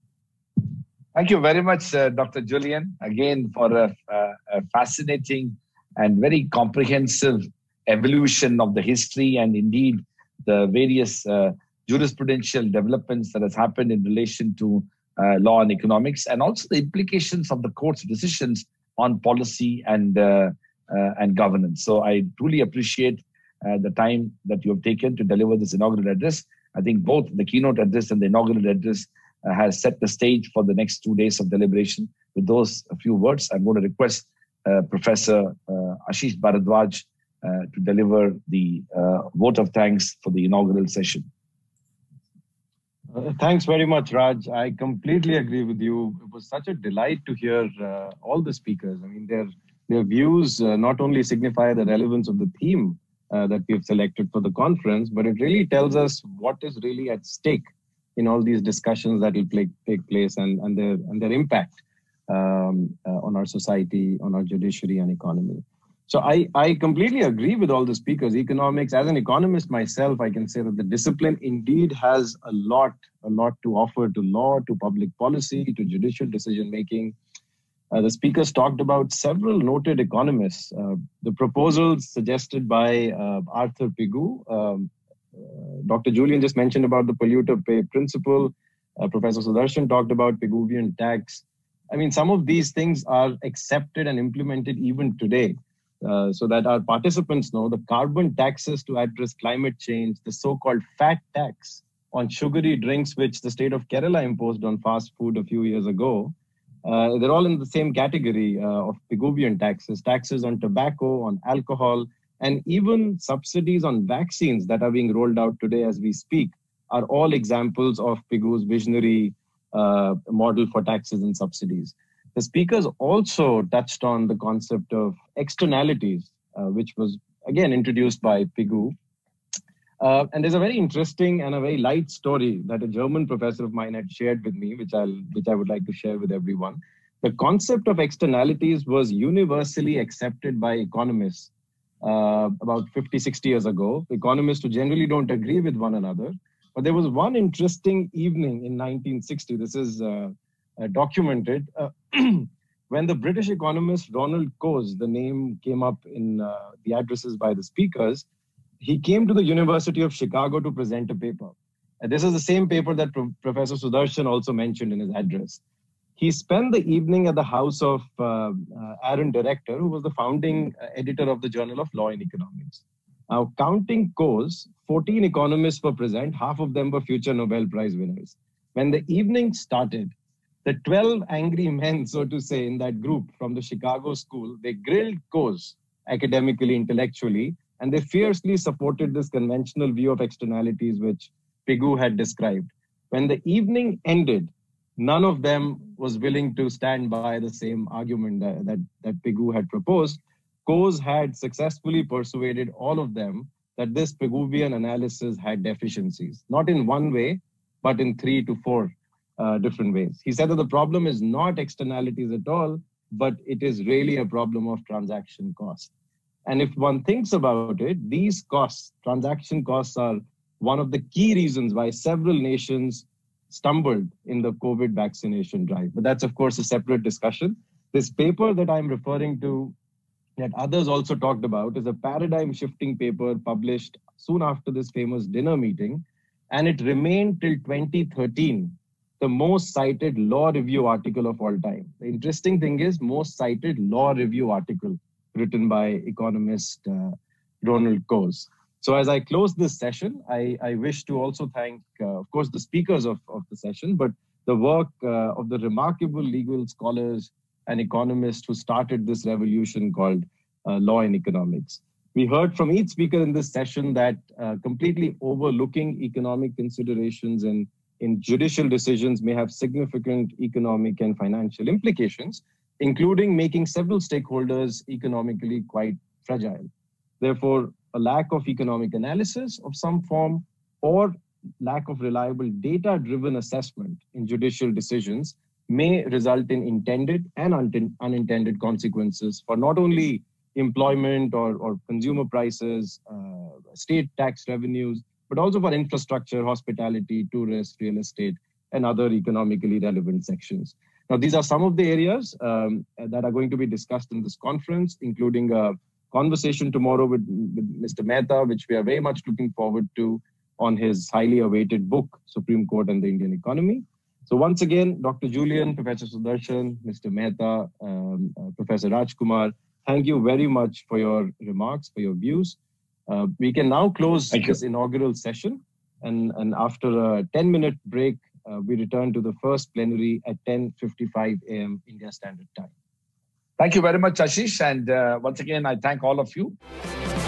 Thank you very much, uh, Doctor Julian, again for a, a, a fascinating and very comprehensive evolution of the history and indeed the various uh, jurisprudential developments that has happened in relation to uh, law and economics, and also the implications of the court's decisions on policy and uh, uh, and governance. So I truly appreciate uh, the time that you have taken to deliver this inaugural address. I think both the keynote address and the inaugural address uh, has set the stage for the next two days of deliberation. With those few words, I'm going to request uh, Professor uh, Ashish Bharadwaj uh, to deliver the uh, vote of thanks for the inaugural session. Uh, thanks very much, Raj. I completely agree with you. It was such a delight to hear uh, all the speakers. I mean, their their views uh, not only signify the relevance of the theme uh, that we have selected for the conference, but it really tells us what is really at stake in all these discussions that will play, take place and, and their and their impact um, uh, on our society, on our judiciary and economy. So I, I completely agree with all the speakers. Economics, as an economist myself, I can say that the discipline indeed has a lot, a lot to offer to law, to public policy, to judicial decision-making. Uh, the speakers talked about several noted economists. Uh, the proposals suggested by uh, Arthur Pigou, um, uh, Doctor Julian just mentioned about the polluter pay principle. Uh, Professor Sudarshan talked about Pigouvian tax. I mean, some of these things are accepted and implemented even today. Uh, so that our participants know, the carbon taxes to address climate change, the so-called fat tax on sugary drinks, which the state of Kerala imposed on fast food a few years ago, uh, they're all in the same category uh, of Pigouvian taxes, taxes on tobacco, on alcohol, and even subsidies on vaccines that are being rolled out today as we speak are all examples of Pigou's visionary uh, model for taxes and subsidies. The speakers also touched on the concept of externalities, uh, which was again introduced by Pigou. Uh, and there's a very interesting and a very light story that a German professor of mine had shared with me, which I'll, which I would like to share with everyone. The concept of externalities was universally accepted by economists uh, about fifty, sixty years ago. Economists who generally don't agree with one another. But there was one interesting evening in nineteen sixty. This is uh, Uh, documented uh, when the British economist Ronald Coase, the name came up in uh, the addresses by the speakers, he came to the University of Chicago to present a paper. And this is the same paper that Pro Professor Sudarshan also mentioned in his address. He spent the evening at the house of uh, uh, Aaron Director, who was the founding uh, editor of the Journal of Law and Economics. Now, counting Coase, fourteen economists were present, half of them were future Nobel Prize winners. When the evening started, the twelve angry men, so to say, in that group from the Chicago school, they grilled Coase academically, intellectually, and they fiercely supported this conventional view of externalities which Pigou had described. When the evening ended, none of them was willing to stand by the same argument that, that, that Pigou had proposed. Coase had successfully persuaded all of them that this Pigouvian analysis had deficiencies, not in one way, but in three to four Uh, different ways. He said that the problem is not externalities at all, but it is really a problem of transaction cost. And if one thinks about it, these costs, transaction costs, are one of the key reasons why several nations stumbled in the COVID vaccination drive. But that's, of course, a separate discussion. This paper that I'm referring to, that others also talked about, is a paradigm shifting paper published soon after this famous dinner meeting, and it remained till twenty thirteen the most cited law review article of all time. The interesting thing is, most cited law review article written by economist uh, Ronald Coase. So as I close this session, I, I wish to also thank, uh, of course, the speakers of, of the session, but the work uh, of the remarkable legal scholars and economists who started this revolution called uh, law and economics. We heard from each speaker in this session that uh, completely overlooking economic considerations and in judicial decisions may have significant economic and financial implications, including making several stakeholders economically quite fragile. Therefore, a lack of economic analysis of some form or lack of reliable data-driven assessment in judicial decisions may result in intended and unintended consequences for not only employment or, or consumer prices, uh, state tax revenues, but also for infrastructure, hospitality, tourists, real estate, and other economically relevant sections. Now, these are some of the areas um, that are going to be discussed in this conference, including a conversation tomorrow with, with Mister Mehta, which we are very much looking forward to on his highly awaited book, Supreme Court and the Indian Economy. So once again, Doctor Julian, Professor Sudarshan, Mister Mehta, um, uh, Professor Rajkumar, thank you very much for your remarks, for your views. Uh, we can now close Thank this you. inaugural session, and, and after a ten minute break, uh, we return to the first plenary at ten fifty-five a m India Standard Time. Thank you very much, Ashish. And uh, once again, I thank all of you.